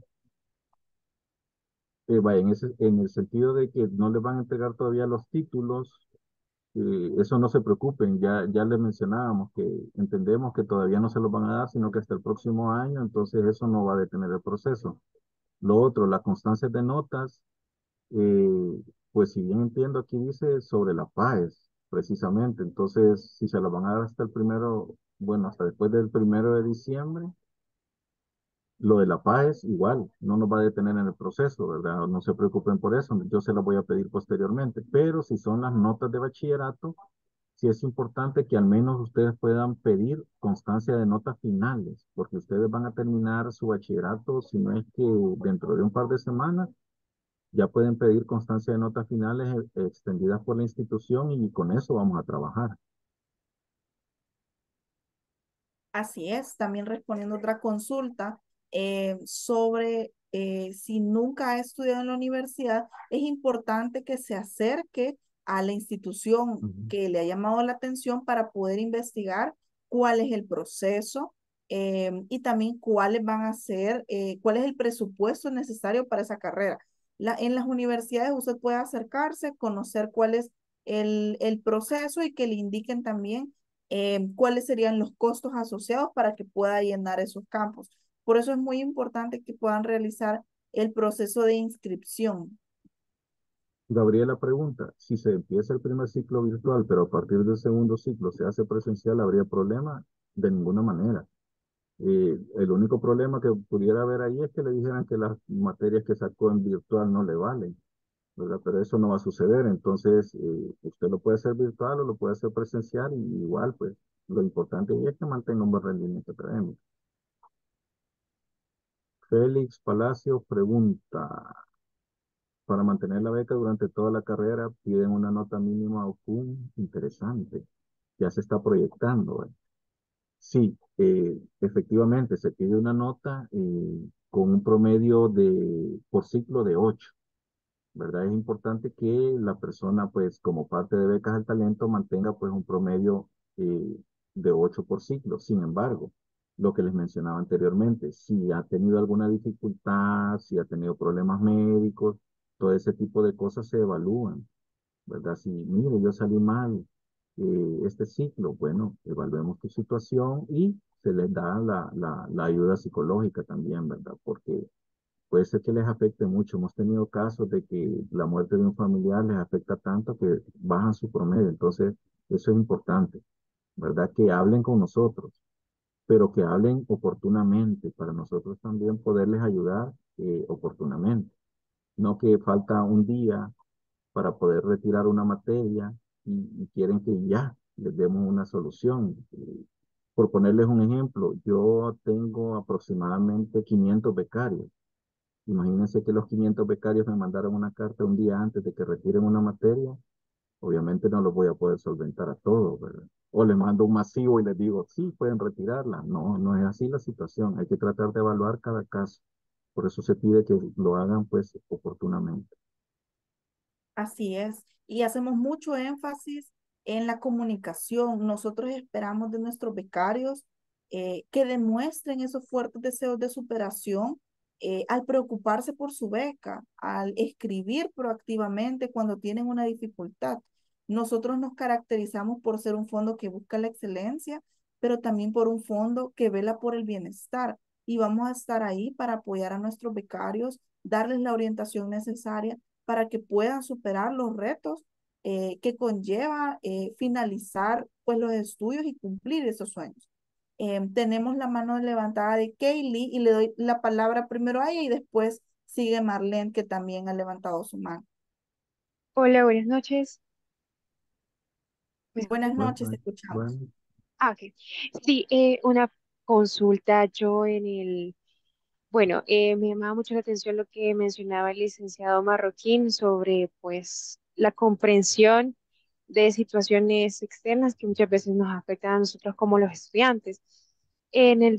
Vaya, en el sentido de que no les van a entregar todavía los títulos, eso no se preocupen, ya les mencionábamos que entendemos que todavía no se los van a dar, sino que hasta el próximo año, entonces eso no va a detener el proceso. Lo otro, las constancias de notas, eh, pues si bien entiendo, aquí dice sobre la PAES, precisamente, entonces si se las van a dar hasta el primero, bueno, hasta después del 1 de diciembre, lo de la paz igual, no nos va a detener en el proceso, ¿verdad? No se preocupen por eso, yo se las voy a pedir posteriormente. Pero si son las notas de bachillerato, sí es importante que al menos ustedes puedan pedir constancia de notas finales, porque ustedes van a terminar su bachillerato, si no es que dentro de un par de semanas, ya pueden pedir constancia de notas finales extendidas por la institución y con eso vamos a trabajar. Así es, también respondiendo otra consulta sobre si nunca ha estudiado en la universidad, es importante que se acerque a la institución Ujú. que le ha llamado la atención para poder investigar cuál es el proceso y también cuáles van a ser, cuál es el presupuesto necesario para esa carrera. En las universidades usted puede acercarse, conocer cuál es el proceso y que le indiquen también cuáles serían los costos asociados para que pueda llenar esos campos. Por eso es muy importante que puedan realizar el proceso de inscripción. Gabriela pregunta, si se empieza el primer ciclo virtual, pero a partir del segundo ciclo se hace presencial, ¿habría problema? De ninguna manera. El único problema que pudiera haber ahí es que le dijeran que las materias que sacó en virtual no le valen, ¿verdad? Pero eso no va a suceder, entonces usted lo puede hacer virtual o lo puede hacer presencial y igual, pues lo importante ahí es que mantenga un buen rendimiento académico. Félix Palacio pregunta, para mantener la beca durante toda la carrera piden una nota mínima o CUM interesante, ya se está proyectando, ¿eh? Sí, efectivamente, se pide una nota con un promedio por ciclo de 8, ¿verdad? Es importante que la persona, pues, como parte de Becas del Talento, mantenga, pues, un promedio eh, de 8 por ciclo. Sin embargo, lo que les mencionaba anteriormente, si ha tenido alguna dificultad, si ha tenido problemas médicos, todo ese tipo de cosas se evalúan, ¿verdad? Si, mire, yo salí mal este ciclo, bueno, evaluemos tu situación y se les da la ayuda psicológica también, ¿verdad? Porque puede ser que les afecte mucho. Hemos tenido casos de que la muerte de un familiar les afecta tanto que bajan su promedio. Entonces, eso es importante, ¿verdad? Que hablen con nosotros, pero que hablen oportunamente para nosotros también poderles ayudar oportunamente. No que falta un día para poder retirar una materia y quieren que ya les demos una solución. Por ponerles un ejemplo, yo tengo aproximadamente 500 becarios. Imagínense que los 500 becarios me mandaron una carta un día antes de que retiren una materia. Obviamente no los voy a poder solventar a todos, ¿verdad? O les mando un masivo y les digo, sí, pueden retirarla. No, no es así la situación. Hay que tratar de evaluar cada caso. Por eso se pide que lo hagan pues oportunamente. Así es. Y hacemos mucho énfasis en la comunicación. Nosotros esperamos de nuestros becarios que demuestren esos fuertes deseos de superación al preocuparse por su beca, al escribir proactivamente cuando tienen una dificultad. Nosotros nos caracterizamos por ser un fondo que busca la excelencia, pero también por un fondo que vela por el bienestar. Y vamos a estar ahí para apoyar a nuestros becarios, darles la orientación necesaria para que puedan superar los retos que conlleva finalizar pues, los estudios y cumplir esos sueños. Tenemos la mano levantada de Kaylee y le doy la palabra primero a ella y después sigue Marlene, que también ha levantado su mano. Hola, buenas noches. ¿Me Buenas escuchan? noches, te Bueno, escuchamos. bueno, Ok. Sí, una consulta. Bueno, me llamaba mucho la atención lo que mencionaba el licenciado Marroquín sobre, pues, la comprensión de situaciones externas que muchas veces nos afectan a nosotros como los estudiantes. En el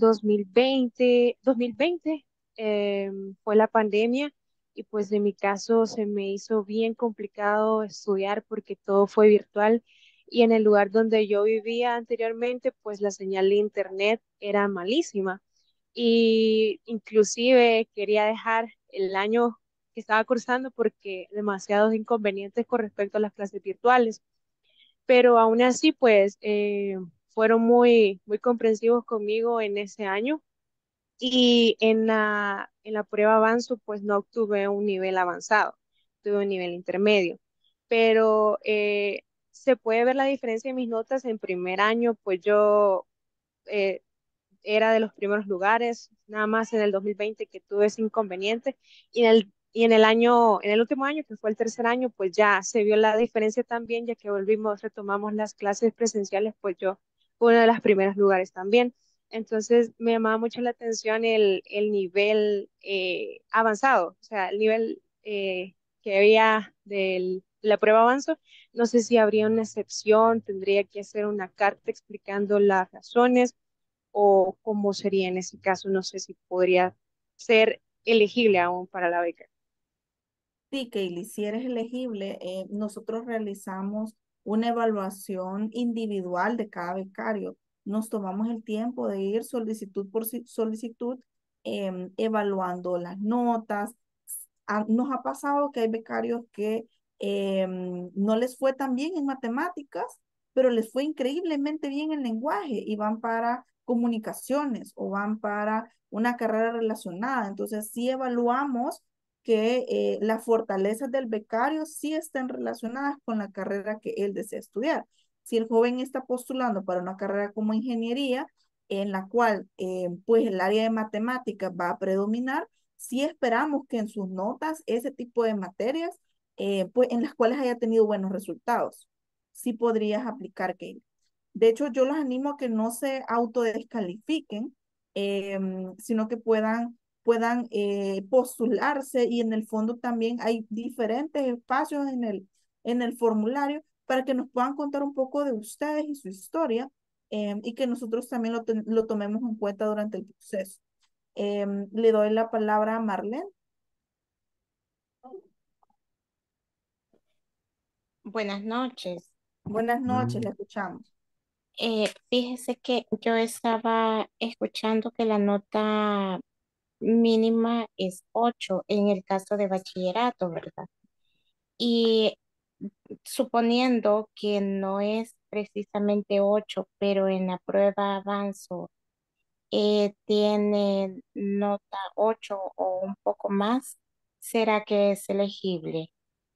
2020 eh, fue la pandemia y pues en mi caso se me hizo bien complicado estudiar porque todo fue virtual y en el lugar donde yo vivía anteriormente pues la señal de internet era malísima y inclusive quería dejar el año que estaba cursando porque demasiados inconvenientes con respecto a las clases virtuales, pero aún así, pues, fueron muy comprensivos conmigo en ese año y en la prueba avanzo, pues, no obtuve un nivel avanzado, tuve un nivel intermedio, pero se puede ver la diferencia en mis notas en primer año, pues yo eh, era de los primeros lugares, nada más en el 2020 que tuve ese inconveniente y en el año, en el último año, que fue el tercer año, pues ya se vio la diferencia también, ya que volvimos, retomamos las clases presenciales, pues yo fui uno de los primeros lugares también. Entonces me llamaba mucho la atención el nivel avanzado, o sea, el nivel que había de la prueba avanzo. No sé si habría una excepción, tendría que hacer una carta explicando las razones o cómo sería en ese caso, no sé si podría ser elegible aún para la beca. Sí, Kaylee, si eres elegible, nosotros realizamos una evaluación individual de cada becario. Nos tomamos el tiempo de ir solicitud por solicitud, evaluando las notas. Nos ha pasado que hay becarios que no les fue tan bien en matemáticas, pero les fue increíblemente bien en lenguaje y van para comunicaciones o van para una carrera relacionada. Entonces, sí evaluamos que las fortalezas del becario sí están relacionadas con la carrera que él desea estudiar. Si el joven está postulando para una carrera como ingeniería, en la cual pues el área de matemáticas va a predominar, sí esperamos que en sus notas ese tipo de materias, pues en las cuales haya tenido buenos resultados, sí podrías aplicar Kate. De hecho, yo los animo a que no se autodescalifiquen, sino que puedan postularse y en el fondo también hay diferentes espacios en el formulario para que nos puedan contar un poco de ustedes y su historia y que nosotros también lo tomemos en cuenta durante el proceso. Le doy la palabra a Marlene. Buenas noches. Buenas noches, la escuchamos. Fíjese que yo estaba escuchando que la nota mínima es 8 en el caso de bachillerato, ¿verdad? Y suponiendo que no es precisamente 8, pero en la prueba avanzo tiene nota 8 o un poco más, ¿será que es elegible?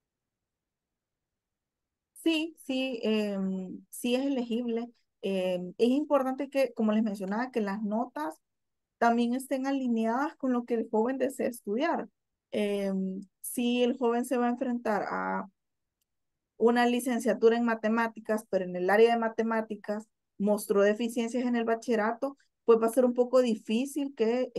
Sí, sí, sí es elegible. Es importante que, como les mencionaba, que las notas también estén alineadas con lo que el joven desea estudiar. Si el joven se va a enfrentar a una licenciatura en matemáticas, pero en el área de matemáticas mostró deficiencias en el bachillerato, pues va a ser un poco difícil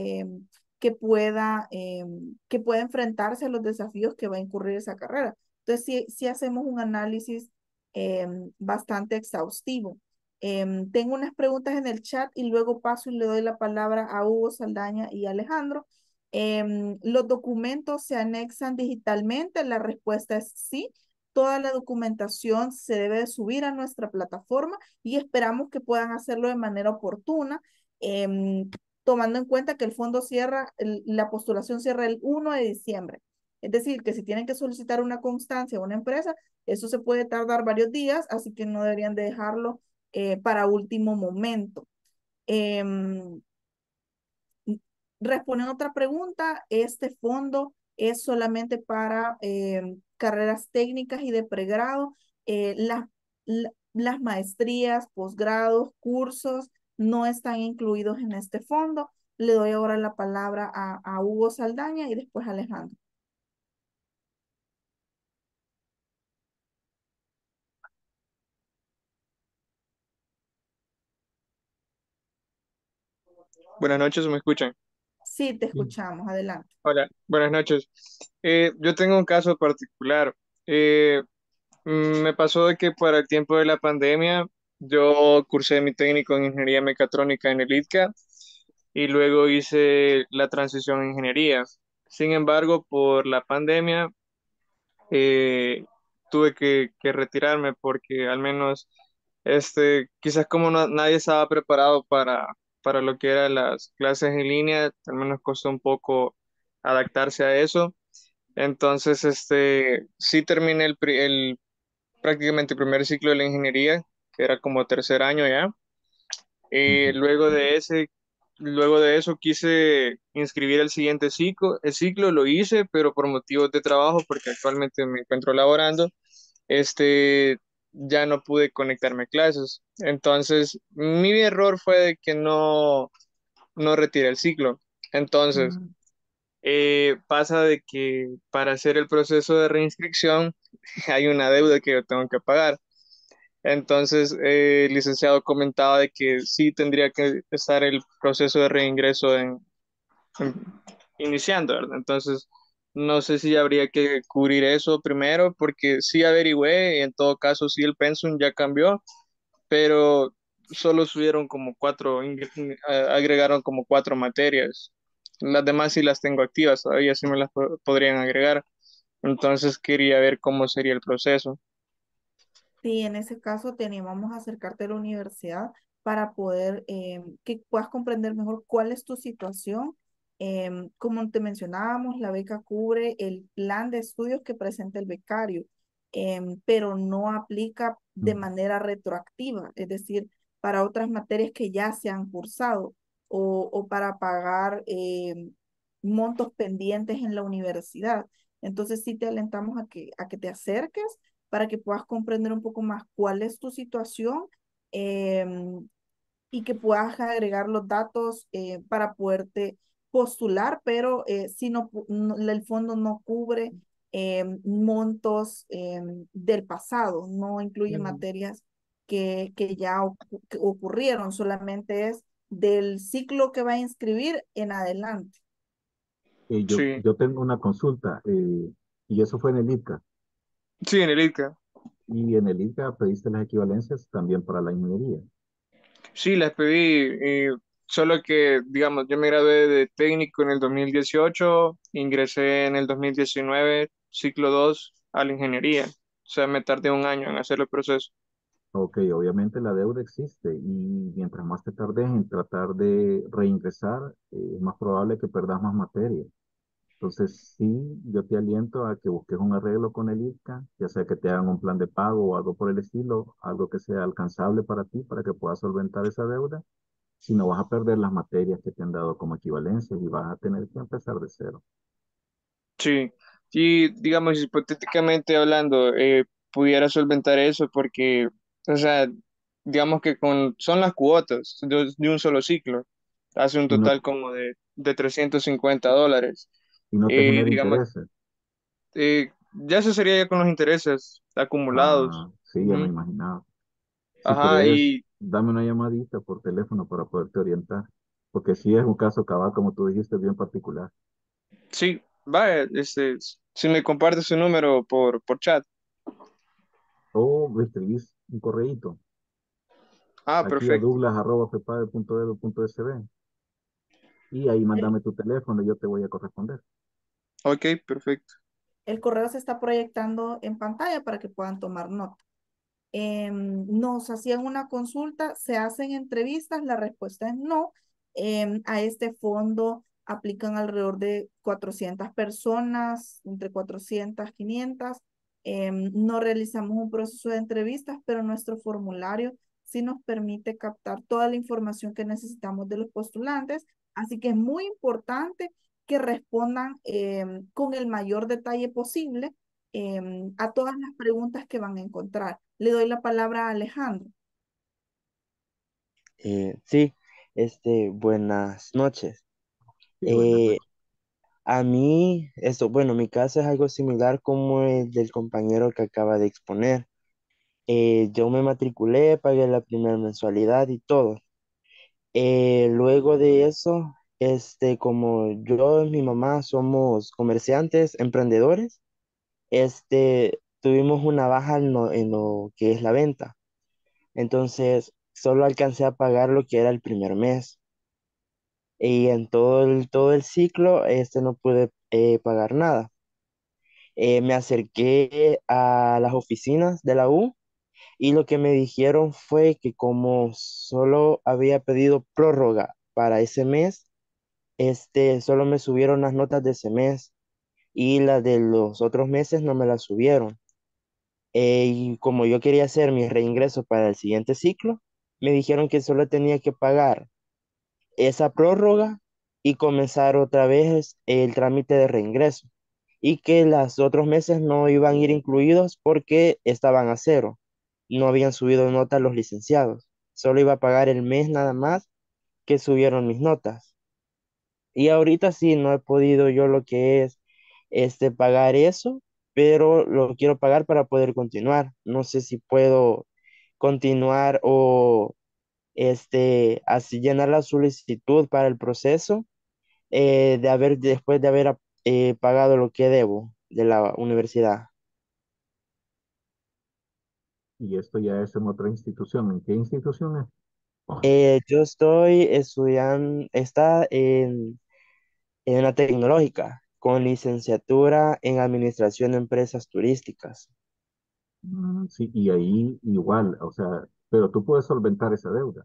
que pueda enfrentarse a los desafíos que va a incurrir esa carrera. Entonces, sí hacemos un análisis bastante exhaustivo. Tengo unas preguntas en el chat y luego paso y le doy la palabra a Hugo Saldaña y Alejandro. ¿Los documentos se anexan digitalmente? La respuesta es sí. Toda la documentación se debe de subir a nuestra plataforma y esperamos que puedan hacerlo de manera oportuna, em, tomando en cuenta que el fondo cierra, la postulación cierra el 1 de diciembre. Es decir, que si tienen que solicitar una constancia a una empresa, eso se puede tardar varios días, así que no deberían de dejarlo para último momento. Em, Respondiendo a otra pregunta, este fondo es solamente para carreras técnicas y de pregrado. Las maestrías, posgrados, cursos no están incluidos en este fondo. Le doy ahora la palabra a Hugo Saldaña y después a Alejandro. Buenas noches, ¿me escuchan? Sí, te escuchamos. Adelante. Hola, buenas noches. Yo tengo un caso particular. Eh, Me pasó de que para el tiempo de la pandemia yo cursé mi técnico en ingeniería mecatrónica en el ITCA y luego hice la transición a ingeniería. Sin embargo, por la pandemia eh, tuve que retirarme porque al menos quizás como nadie estaba preparado para lo que eran las clases en línea, al menos costó un poco adaptarse a eso. Entonces, sí terminé prácticamente el primer ciclo de la ingeniería, que era como tercer año ya. Ujú. Luego de eso quise inscribir el siguiente ciclo. El ciclo lo hice, pero por motivos de trabajo, porque actualmente me encuentro laborando, este, ya no pude conectarme a clases. Entonces, mi error fue de que no retiré el ciclo. Entonces, Mm. pasa de que para hacer el proceso de reinscripción hay una deuda que yo tengo que pagar. Entonces, el licenciado comentaba de que sí tendría que estar el proceso de reingreso en- iniciando, ¿verdad? Entonces, no sé si habría que cubrir eso primero, porque sí averigüé, y en todo caso sí el pensum ya cambió, pero solo subieron como agregaron como cuatro materias. Las demás sí las tengo activas, todavía sí me las podrían agregar. Entonces quería ver cómo sería el proceso. Sí, en ese caso te animamos a acercarte a la universidad para poder que puedas comprender mejor cuál es tu situación. Como te mencionábamos, la beca cubre el plan de estudios que presenta el becario. pero no aplica de Mm. manera retroactiva, es decir, para otras materias que ya se han cursado o para pagar montos pendientes en la universidad. Entonces sí te alentamos a que te acerques para que puedas comprender un poco más cuál es tu situación, y que puedas agregar los datos para poderte postular, pero si no, el fondo no cubre montos del pasado, no incluye materias que ya que ocurrieron, solamente es del ciclo que va a inscribir en adelante. Sí, Yo tengo una consulta, y eso fue en el ITCA. sí, en el ITCA. Y en el ITCA pediste las equivalencias también para la ingeniería. Sí, las pedí, solo que, digamos, yo me gradué de técnico en el 2018, ingresé en el 2019, ciclo 2 a la ingeniería. O sea, me tardé un año en hacer el proceso. Ok, obviamente la deuda existe y mientras más te tardes en tratar de reingresar, es más probable que perdas más materia. Entonces, sí, yo te aliento a que busques un arreglo con el ITCA, ya sea que te hagan un plan de pago o algo por el estilo, algo que sea alcanzable para ti, para que puedas solventar esa deuda. Si no, vas a perder las materias que te han dado como equivalencias y vas a tener que empezar de cero. Sí, y digamos, hipotéticamente hablando, pudiera solventar eso porque, o sea, digamos que son las cuotas de un solo ciclo, hace un Y no, total como de $350. y no te genera Digamos, intereses. ya eso sería ya con los intereses acumulados. Ah, sí, ya me Ujú. imaginaba. Si Ajá, querés, y dame una llamadita por teléfono para poderte orientar, porque sí es un caso cabal, como tú dijiste, bien particular. sí, vaya, si me compartes su número por chat. O me escribís un correíto Ah, aquí a perfecto. douglas@fepade.edu.sb y ahí mándame tu teléfono y yo te voy a corresponder. Ok, perfecto. El correo se está proyectando en pantalla para que puedan tomar nota. Nos hacían una consulta, se hacen entrevistas, la respuesta es no. A este fondo aplican alrededor de 400 personas, entre 400, 500. No realizamos un proceso de entrevistas, pero nuestro formulario sí nos permite captar toda la información que necesitamos de los postulantes. Así que es muy importante que respondan con el mayor detalle posible a todas las preguntas que van a encontrar. Le doy la palabra a Alejandro. Sí, buenas noches. Sí, buenas Eh, noches. a mí, bueno, mi caso es algo similar como el del compañero que acaba de exponer. Yo me matriculé, pagué la primera mensualidad y todo. Luego de eso, como yo y mi mamá somos comerciantes, emprendedores, tuvimos una baja en lo que es la venta. Entonces, solo alcancé a pagar lo que era el primer mes. Y en todo el ciclo no pude pagar nada. Me acerqué a las oficinas de la U y lo que me dijeron fue que como solo había pedido prórroga para ese mes, solo me subieron las notas de ese mes y las de los otros meses no me las subieron. Y como yo quería hacer mi reingreso para el siguiente ciclo, me dijeron que solo tenía que pagar esa prórroga y comenzar otra vez el trámite de reingreso y que los otros meses no iban a ir incluidos porque estaban a cero, no habían subido notas los licenciados, solo iba a pagar el mes nada más que subieron mis notas. Y ahorita sí, no he podido yo lo que es pagar eso, pero lo quiero pagar para poder continuar. No sé si puedo continuar o así llenar la solicitud para el proceso después de haber pagado lo que debo de la universidad. Y esto ya es en otra institución. ¿En qué institución es? Yo estoy estudiando, está en la tecnológica, con licenciatura en administración de empresas turísticas. Sí, y ahí igual, o sea, pero tú puedes solventar esa deuda.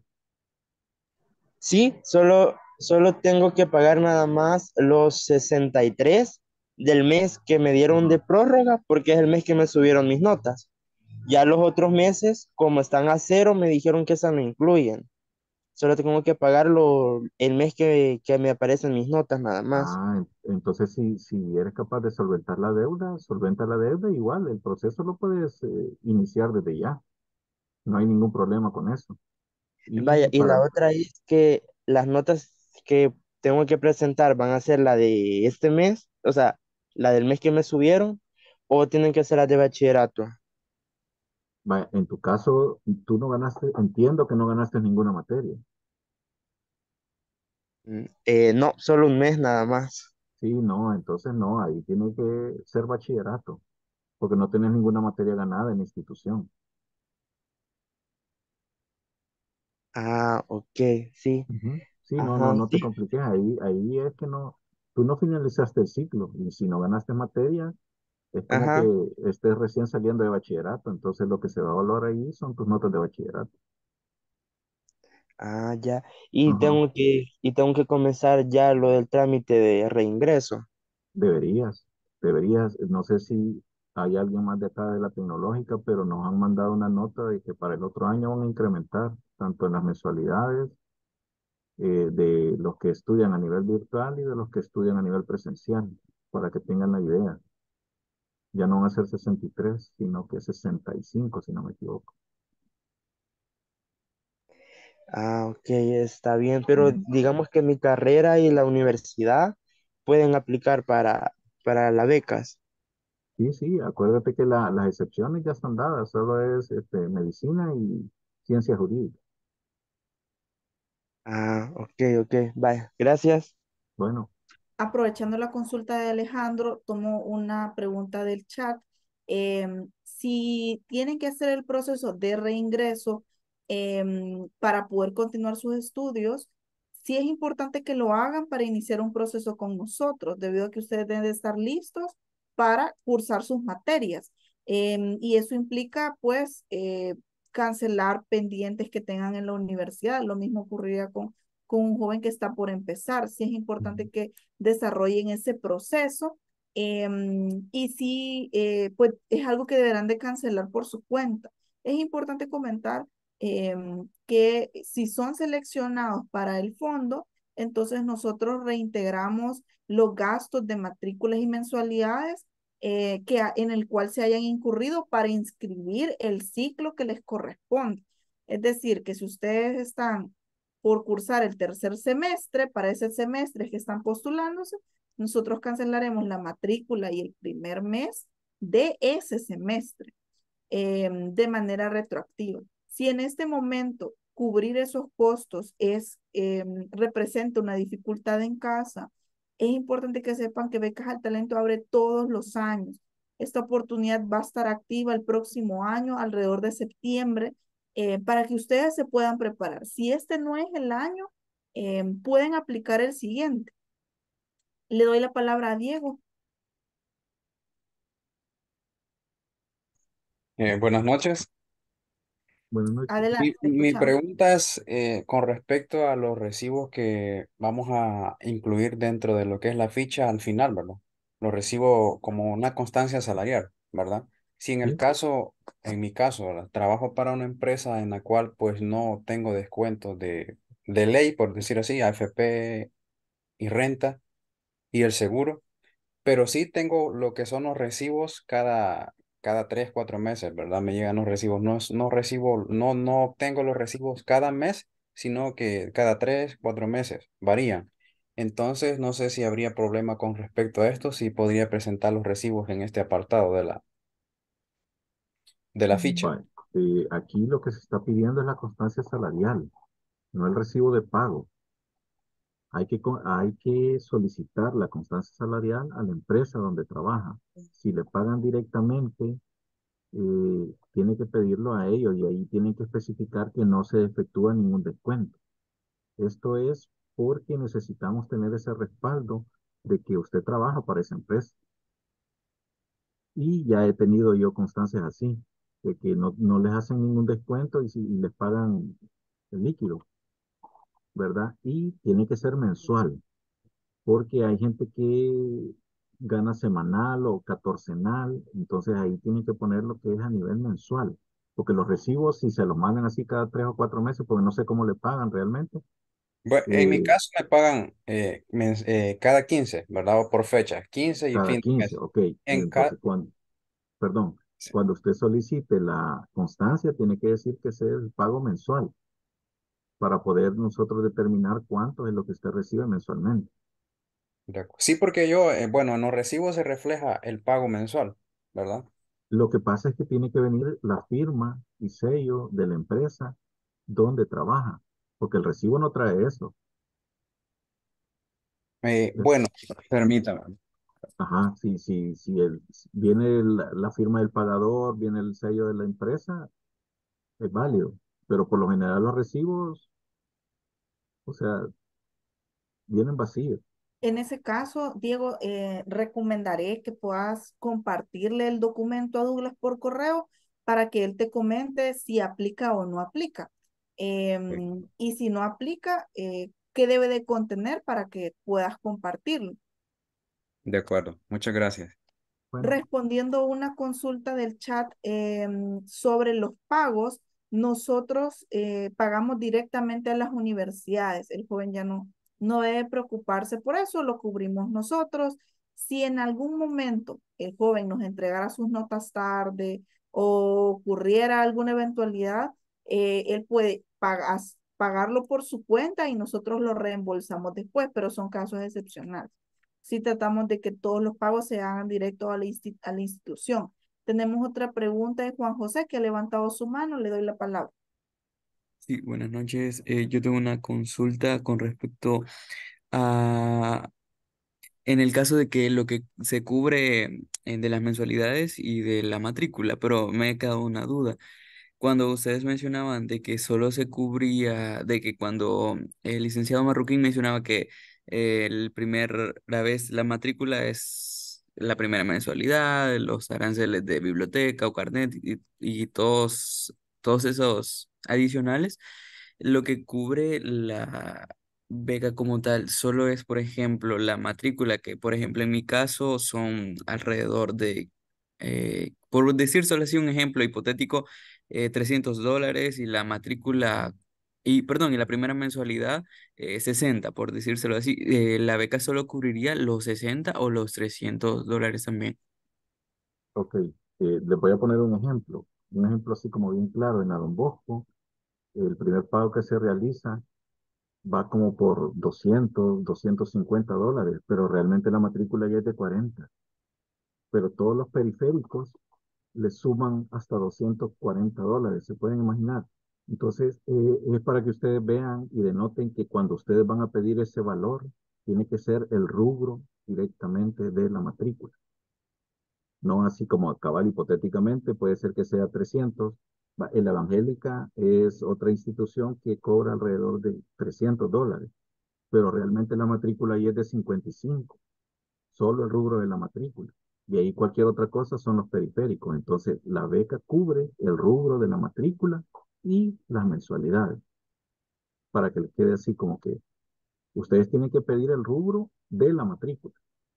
Sí, solo tengo que pagar nada más los 63. del mes que me dieron de Ajá. prórroga porque es el mes que me subieron mis notas. Ya los otros meses, como están a cero, me dijeron que esa no incluyen. Solo tengo que pagarlo el mes que me aparecen mis notas nada más. Entonces si eres capaz de solventar la deuda, solventa la deuda, igual el proceso lo puedes iniciar desde ya. No hay ningún problema con eso. Vaya, Y y para, la otra es que las notas que tengo que presentar van a ser la de este mes, o sea, la del mes que me subieron, o tienen que ser las de bachillerato. vaya, en tu caso, tú no ganaste, entiendo que no ganaste ninguna materia. No, solo un mes nada más. Sí, no, entonces no, ahí tiene que ser bachillerato, porque no tienes ninguna materia ganada en la institución. Ah, ok, sí. Ujú. Sí, no, no, Ajá, no te sí. compliques, ahí es que no, tú no finalizaste el ciclo, y si no ganaste materia, es como que Ajá. estés recién saliendo de bachillerato, entonces lo que se va a valorar ahí son tus notas de bachillerato. Ah, ya. Ajá. Y tengo que comenzar ya lo del trámite de reingreso. Deberías, deberías, no sé si hay alguien más de acá de la tecnológica, pero nos han mandado una nota de que para el otro año van a incrementar tanto en las mensualidades de los que estudian a nivel virtual y de los que estudian a nivel presencial, para que tengan la idea. Ya no van a ser 63 sino que 65 si no me equivoco. Ah, ok, está bien, pero Ujú. digamos que mi carrera y la universidad pueden aplicar para las becas. Sí, sí, acuérdate que las excepciones ya están dadas, solo es medicina y ciencia jurídica. Ah, ok, ok, vaya, gracias. Bueno, Aprovechando la consulta de Alejandro, tomo una pregunta del chat. Si tienen que hacer el proceso de reingreso para poder continuar sus estudios, sí es importante que lo hagan para iniciar un proceso con nosotros, debido a que ustedes deben de estar listos para cursar sus materias. Y eso implica, pues, cancelar pendientes que tengan en la universidad. Lo mismo ocurriría con un joven que está por empezar. Sí es importante que desarrollen ese proceso. Y sí, pues es algo que deberán de cancelar por su cuenta. Es importante comentar que si son seleccionados para el fondo, entonces nosotros reintegramos los gastos de matrículas y mensualidades en el cual se hayan incurrido para inscribir el ciclo que les corresponde. Es decir, que si ustedes están por cursar el tercer semestre, para ese semestre que están postulándose, nosotros cancelaremos la matrícula y el primer mes de ese semestre de manera retroactiva. Si en este momento cubrir esos costos representa una dificultad en casa, es importante que sepan que Becas al Talento abre todos los años. Esta oportunidad va a estar activa el próximo año, alrededor de septiembre, para que ustedes se puedan preparar. Si este no es el año, pueden aplicar el siguiente. Le doy la palabra a Diego. Buenas noches. buenas noches. Mi, Adelante, te mi escuchamos. pregunta es con respecto a los recibos que vamos a incluir dentro de lo que es la ficha al final, ¿verdad? Los recibo como una constancia salarial, ¿verdad? Si en el Sí, caso, en mi caso, ¿verdad? Trabajo para una empresa en la cual pues no tengo descuentos de ley, por decir así, AFP y renta y el seguro. Pero sí tengo lo que son los recibos cada 3, 4 meses, ¿verdad? Me llegan los recibos. No recibo, no tengo los recibos cada mes, sino que cada 3, 4 meses. Varían. Entonces, no sé si habría problema con respecto a esto, si podría presentar los recibos en este apartado de la ficha. vale. Aquí lo que se está pidiendo es la constancia salarial, no el recibo de pago. Hay que solicitar la constancia salarial a la empresa donde trabaja. Si le pagan directamente, tiene que pedirlo a ellos y ahí tienen que especificar que no se efectúa ningún descuento. Esto es porque necesitamos tener ese respaldo de que usted trabaja para esa empresa. Y ya he tenido yo constancias así, de que no les hacen ningún descuento y les pagan el líquido, ¿verdad? Y tiene que ser mensual, porque hay gente que gana semanal o catorcenal, entonces ahí tiene que poner lo que es a nivel mensual, porque los recibos, si se los mandan así cada 3 o 4 meses, porque no sé cómo le pagan realmente, Bueno, en mi eh, caso me pagan cada 15, ¿verdad? O por fecha, 15 y cada fin de 15 mes. ok, En cada, entonces perdón, cuando usted solicite la constancia, tiene que decir que sea el pago mensual, para poder nosotros determinar cuánto es lo que usted recibe mensualmente. sí, porque yo, bueno, en los recibos se refleja el pago mensual, ¿verdad? Lo que pasa es que tiene que venir la firma y sello de la empresa donde trabaja, porque el recibo no trae eso. Es- Bueno, permítame. Ajá, si viene la firma del pagador, viene el sello de la empresa, es válido, pero por lo general los recibos, o sea, vienen vacíos. En ese caso, Diego, recomendaré que puedas compartirle el documento a Douglas por correo para que él te comente si aplica o no aplica. Ok, Y si no aplica, ¿qué debe de contener para que puedas compartirlo? de acuerdo, muchas gracias. Bueno, Respondiendo una consulta del chat sobre los pagos, nosotros pagamos directamente a las universidades. El joven ya no debe preocuparse por eso, lo cubrimos nosotros. Si en algún momento el joven nos entregara sus notas tarde o ocurriera alguna eventualidad, él puede pagarlo por su cuenta y nosotros lo reembolsamos después, pero son casos excepcionales. Si tratamos de que todos los pagos se hagan directo a la institución. Tenemos otra pregunta de Juan José que ha levantado su mano, le doy la palabra. Sí, buenas noches. Yo tengo una consulta con respecto a, en el caso de que lo que se cubre de las mensualidades y de la matrícula, pero me ha quedado una duda. Cuando ustedes mencionaban de que solo se cubría, de que cuando el licenciado Marroquín mencionaba que la vez la matrícula es la primera mensualidad, los aranceles de biblioteca o carnet y todos esos adicionales, lo que cubre la beca como tal solo es, por ejemplo, la matrícula, que por ejemplo en mi caso son alrededor de, por decir solo así un ejemplo hipotético, $300 y la matrícula, perdón, y la primera mensualidad 60, por decírselo así. ¿La beca solo cubriría los 60 o los $300 también? ok, les voy a poner un ejemplo así como bien claro. En la Don Bosco, el primer pago que se realiza va como por $250, pero realmente la matrícula ya es de 40, pero todos los periféricos le suman hasta $240, se pueden imaginar. Entonces, es para que ustedes vean y denoten que cuando ustedes van a pedir ese valor, tiene que ser el rubro directamente de la matrícula. No así como cabal hipotéticamente, puede ser que sea 300. La Evangélica es otra institución que cobra alrededor de $300, pero realmente la matrícula ahí es de 55, solo el rubro de la matrícula. Y ahí cualquier otra cosa son los periféricos. Entonces, la beca cubre el rubro de la matrícula y las mensualidades, para que les quede así como que ustedes tienen que pedir el rubro de la matrícula.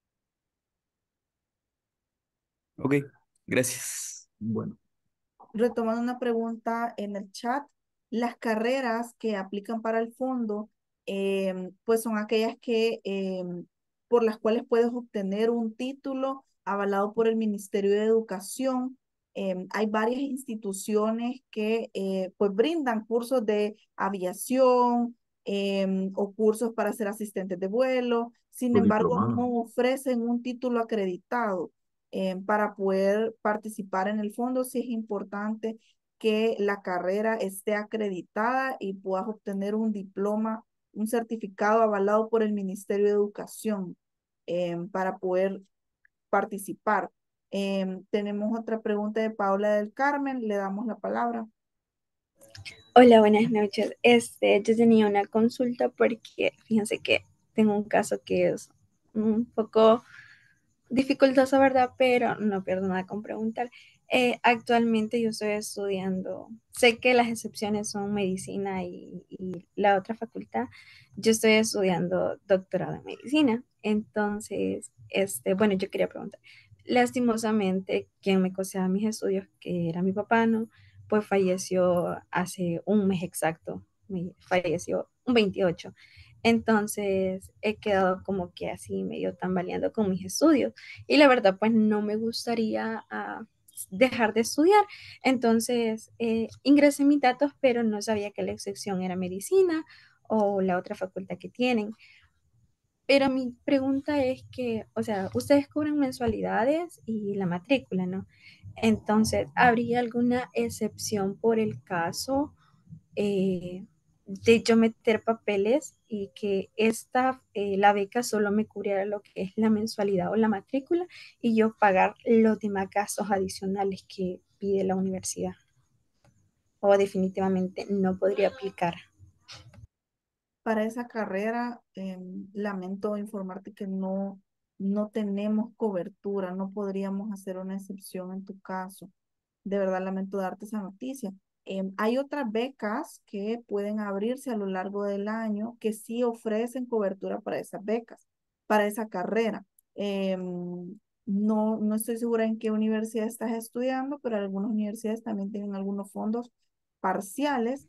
Ok, gracias. Bueno, Retomando una pregunta en el chat, las carreras que aplican para el fondo, pues son aquellas que, por las cuales puedes obtener un título avalado por el Ministerio de Educación. Hay varias instituciones que pues brindan cursos de aviación o cursos para ser asistentes de vuelo. Sin los embargo, diplomados. no ofrecen un título acreditado para poder participar en el fondo. Sí es importante que la carrera esté acreditada y puedas obtener un diploma, un certificado avalado por el Ministerio de Educación para poder participar. Tenemos otra pregunta de Paula del Carmen, le damos la palabra. Hola, buenas noches. Yo tenía una consulta porque fíjense que tengo un caso que es un poco dificultoso, ¿verdad? Pero no pierdo nada con preguntar. Actualmente yo estoy estudiando, sé que las excepciones son medicina y la otra facultad. Yo estoy estudiando doctorado en medicina. Entonces, bueno, yo quería preguntar, lastimosamente, quien me costeaba mis estudios, que era mi papá, ¿no? Pues falleció hace un mes exacto, falleció un 28. Entonces, he quedado como que así medio tambaleando con mis estudios. Y la verdad, pues no me gustaría dejar de estudiar. Entonces, ingresé mis datos, pero no sabía que la excepción era medicina o la otra facultad que tienen. Pero mi pregunta es que, o sea, ustedes cobran mensualidades y la matrícula, ¿no? Entonces, ¿habría alguna excepción por el caso de yo meter papeles y que la beca solo me cubriera lo que es la mensualidad o la matrícula y yo pagar los demás gastos adicionales que pide la universidad? O definitivamente no podría aplicar. Para esa carrera, lamento informarte que no tenemos cobertura, no podríamos hacer una excepción en tu caso. De verdad lamento darte esa noticia. Hay otras becas que pueden abrirse a lo largo del año que sí ofrecen cobertura para esas becas, para esa carrera. No estoy segura en qué universidad estás estudiando, pero algunas universidades también tienen algunos fondos parciales.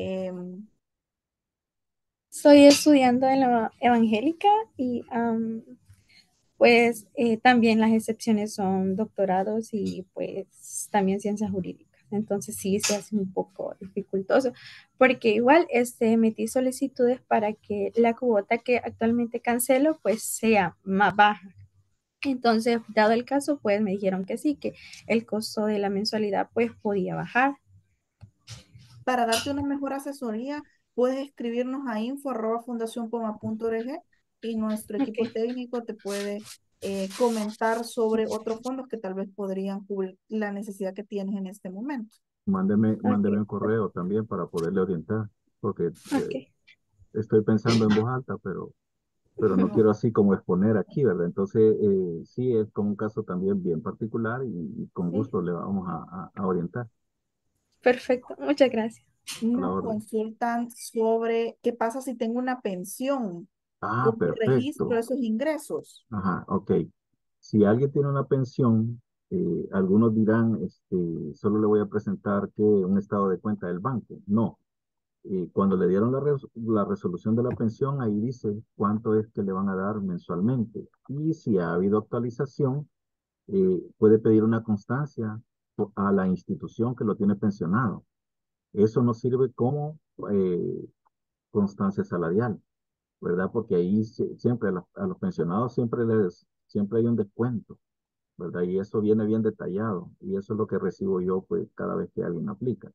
Estoy estudiando en la evangélica y pues también las excepciones son doctorados y pues también ciencias jurídicas. Entonces sí se hace un poco dificultoso porque igual metí solicitudes para que la cuota que actualmente cancelo pues sea más baja. Entonces, dado el caso, pues me dijeron que sí, que el costo de la mensualidad pues podía bajar. Para darte una mejor asesoría, puedes escribirnos a info@fundacionpoma.org y nuestro Ok, equipo técnico te puede comentar sobre otros fondos que tal vez podrían cubrir la necesidad que tienes en este momento. Mándeme ok, un correo también para poderle orientar, porque ok. estoy pensando en voz alta, pero no quiero así como exponer aquí, ¿verdad? Entonces, sí, es como un caso también bien particular y con Sí, gusto le vamos a orientar perfecto, muchas gracias. a la Nos orden. consultan sobre qué pasa si tengo una pensión, Ah, cómo registro perfecto. esos ingresos. Ajá, ok. Si alguien tiene una pensión, algunos dirán, solo le voy a presentar que un estado de cuenta del banco. No. Cuando le dieron la resolución de la pensión, ahí dice cuánto es que le van a dar mensualmente. Y si ha habido actualización, puede pedir una constancia a la institución que lo tiene pensionado. Eso nos sirve como constancia salarial, ¿verdad? Porque ahí siempre a los pensionados siempre hay un descuento, ¿verdad? Y eso viene bien detallado y eso es lo que recibo yo pues cada vez que alguien aplica.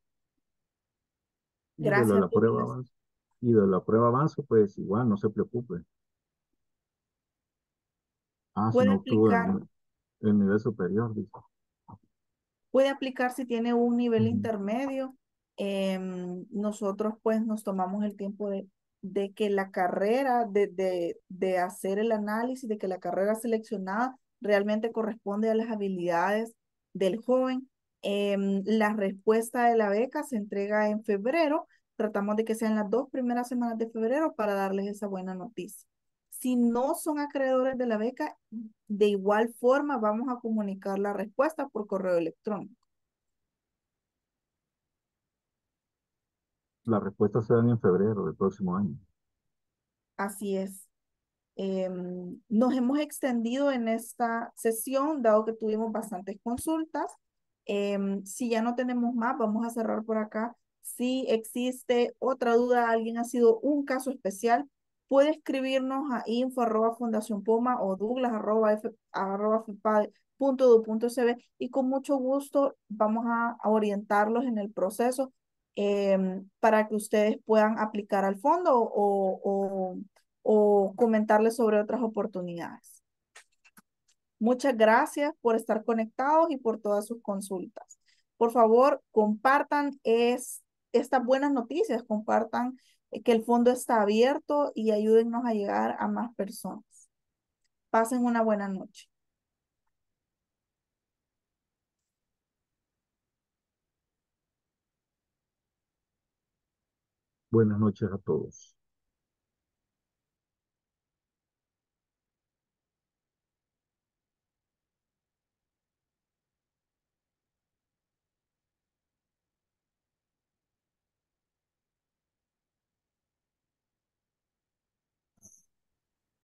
Y de lo de Gracias, la prueba Douglas. avance, y de la prueba avance, pues igual no se preocupe. Ah, si Puede no obtuvo aplicar el nivel superior, dice. Puede aplicar si tiene un nivel Ujú. intermedio. Nosotros pues nos tomamos el tiempo de que la carrera, de hacer el análisis, de que la carrera seleccionada realmente corresponde a las habilidades del joven. La respuesta de la beca se entrega en febrero. Tratamos de que sean las 2 primeras semanas de febrero para darles esa buena noticia. Si no son acreedores de la beca, de igual forma vamos a comunicar la respuesta por correo electrónico. Las respuestas se dan en febrero del próximo año. Así es. Nos hemos extendido en esta sesión, dado que tuvimos bastantes consultas. Si ya no tenemos más, vamos a cerrar por acá. Si existe otra duda, alguien ha sido un caso especial, puede escribirnos a info@fundacionpoma o douglas@fepa.edu.cb y con mucho gusto vamos a orientarlos en el proceso para que ustedes puedan aplicar al fondo o comentarles sobre otras oportunidades. Muchas gracias por estar conectados y por todas sus consultas. Por favor, compartan estas buenas noticias, compartan que el fondo está abierto y ayúdennos a llegar a más personas. Pasen una buena noche. Buenas noches a todos.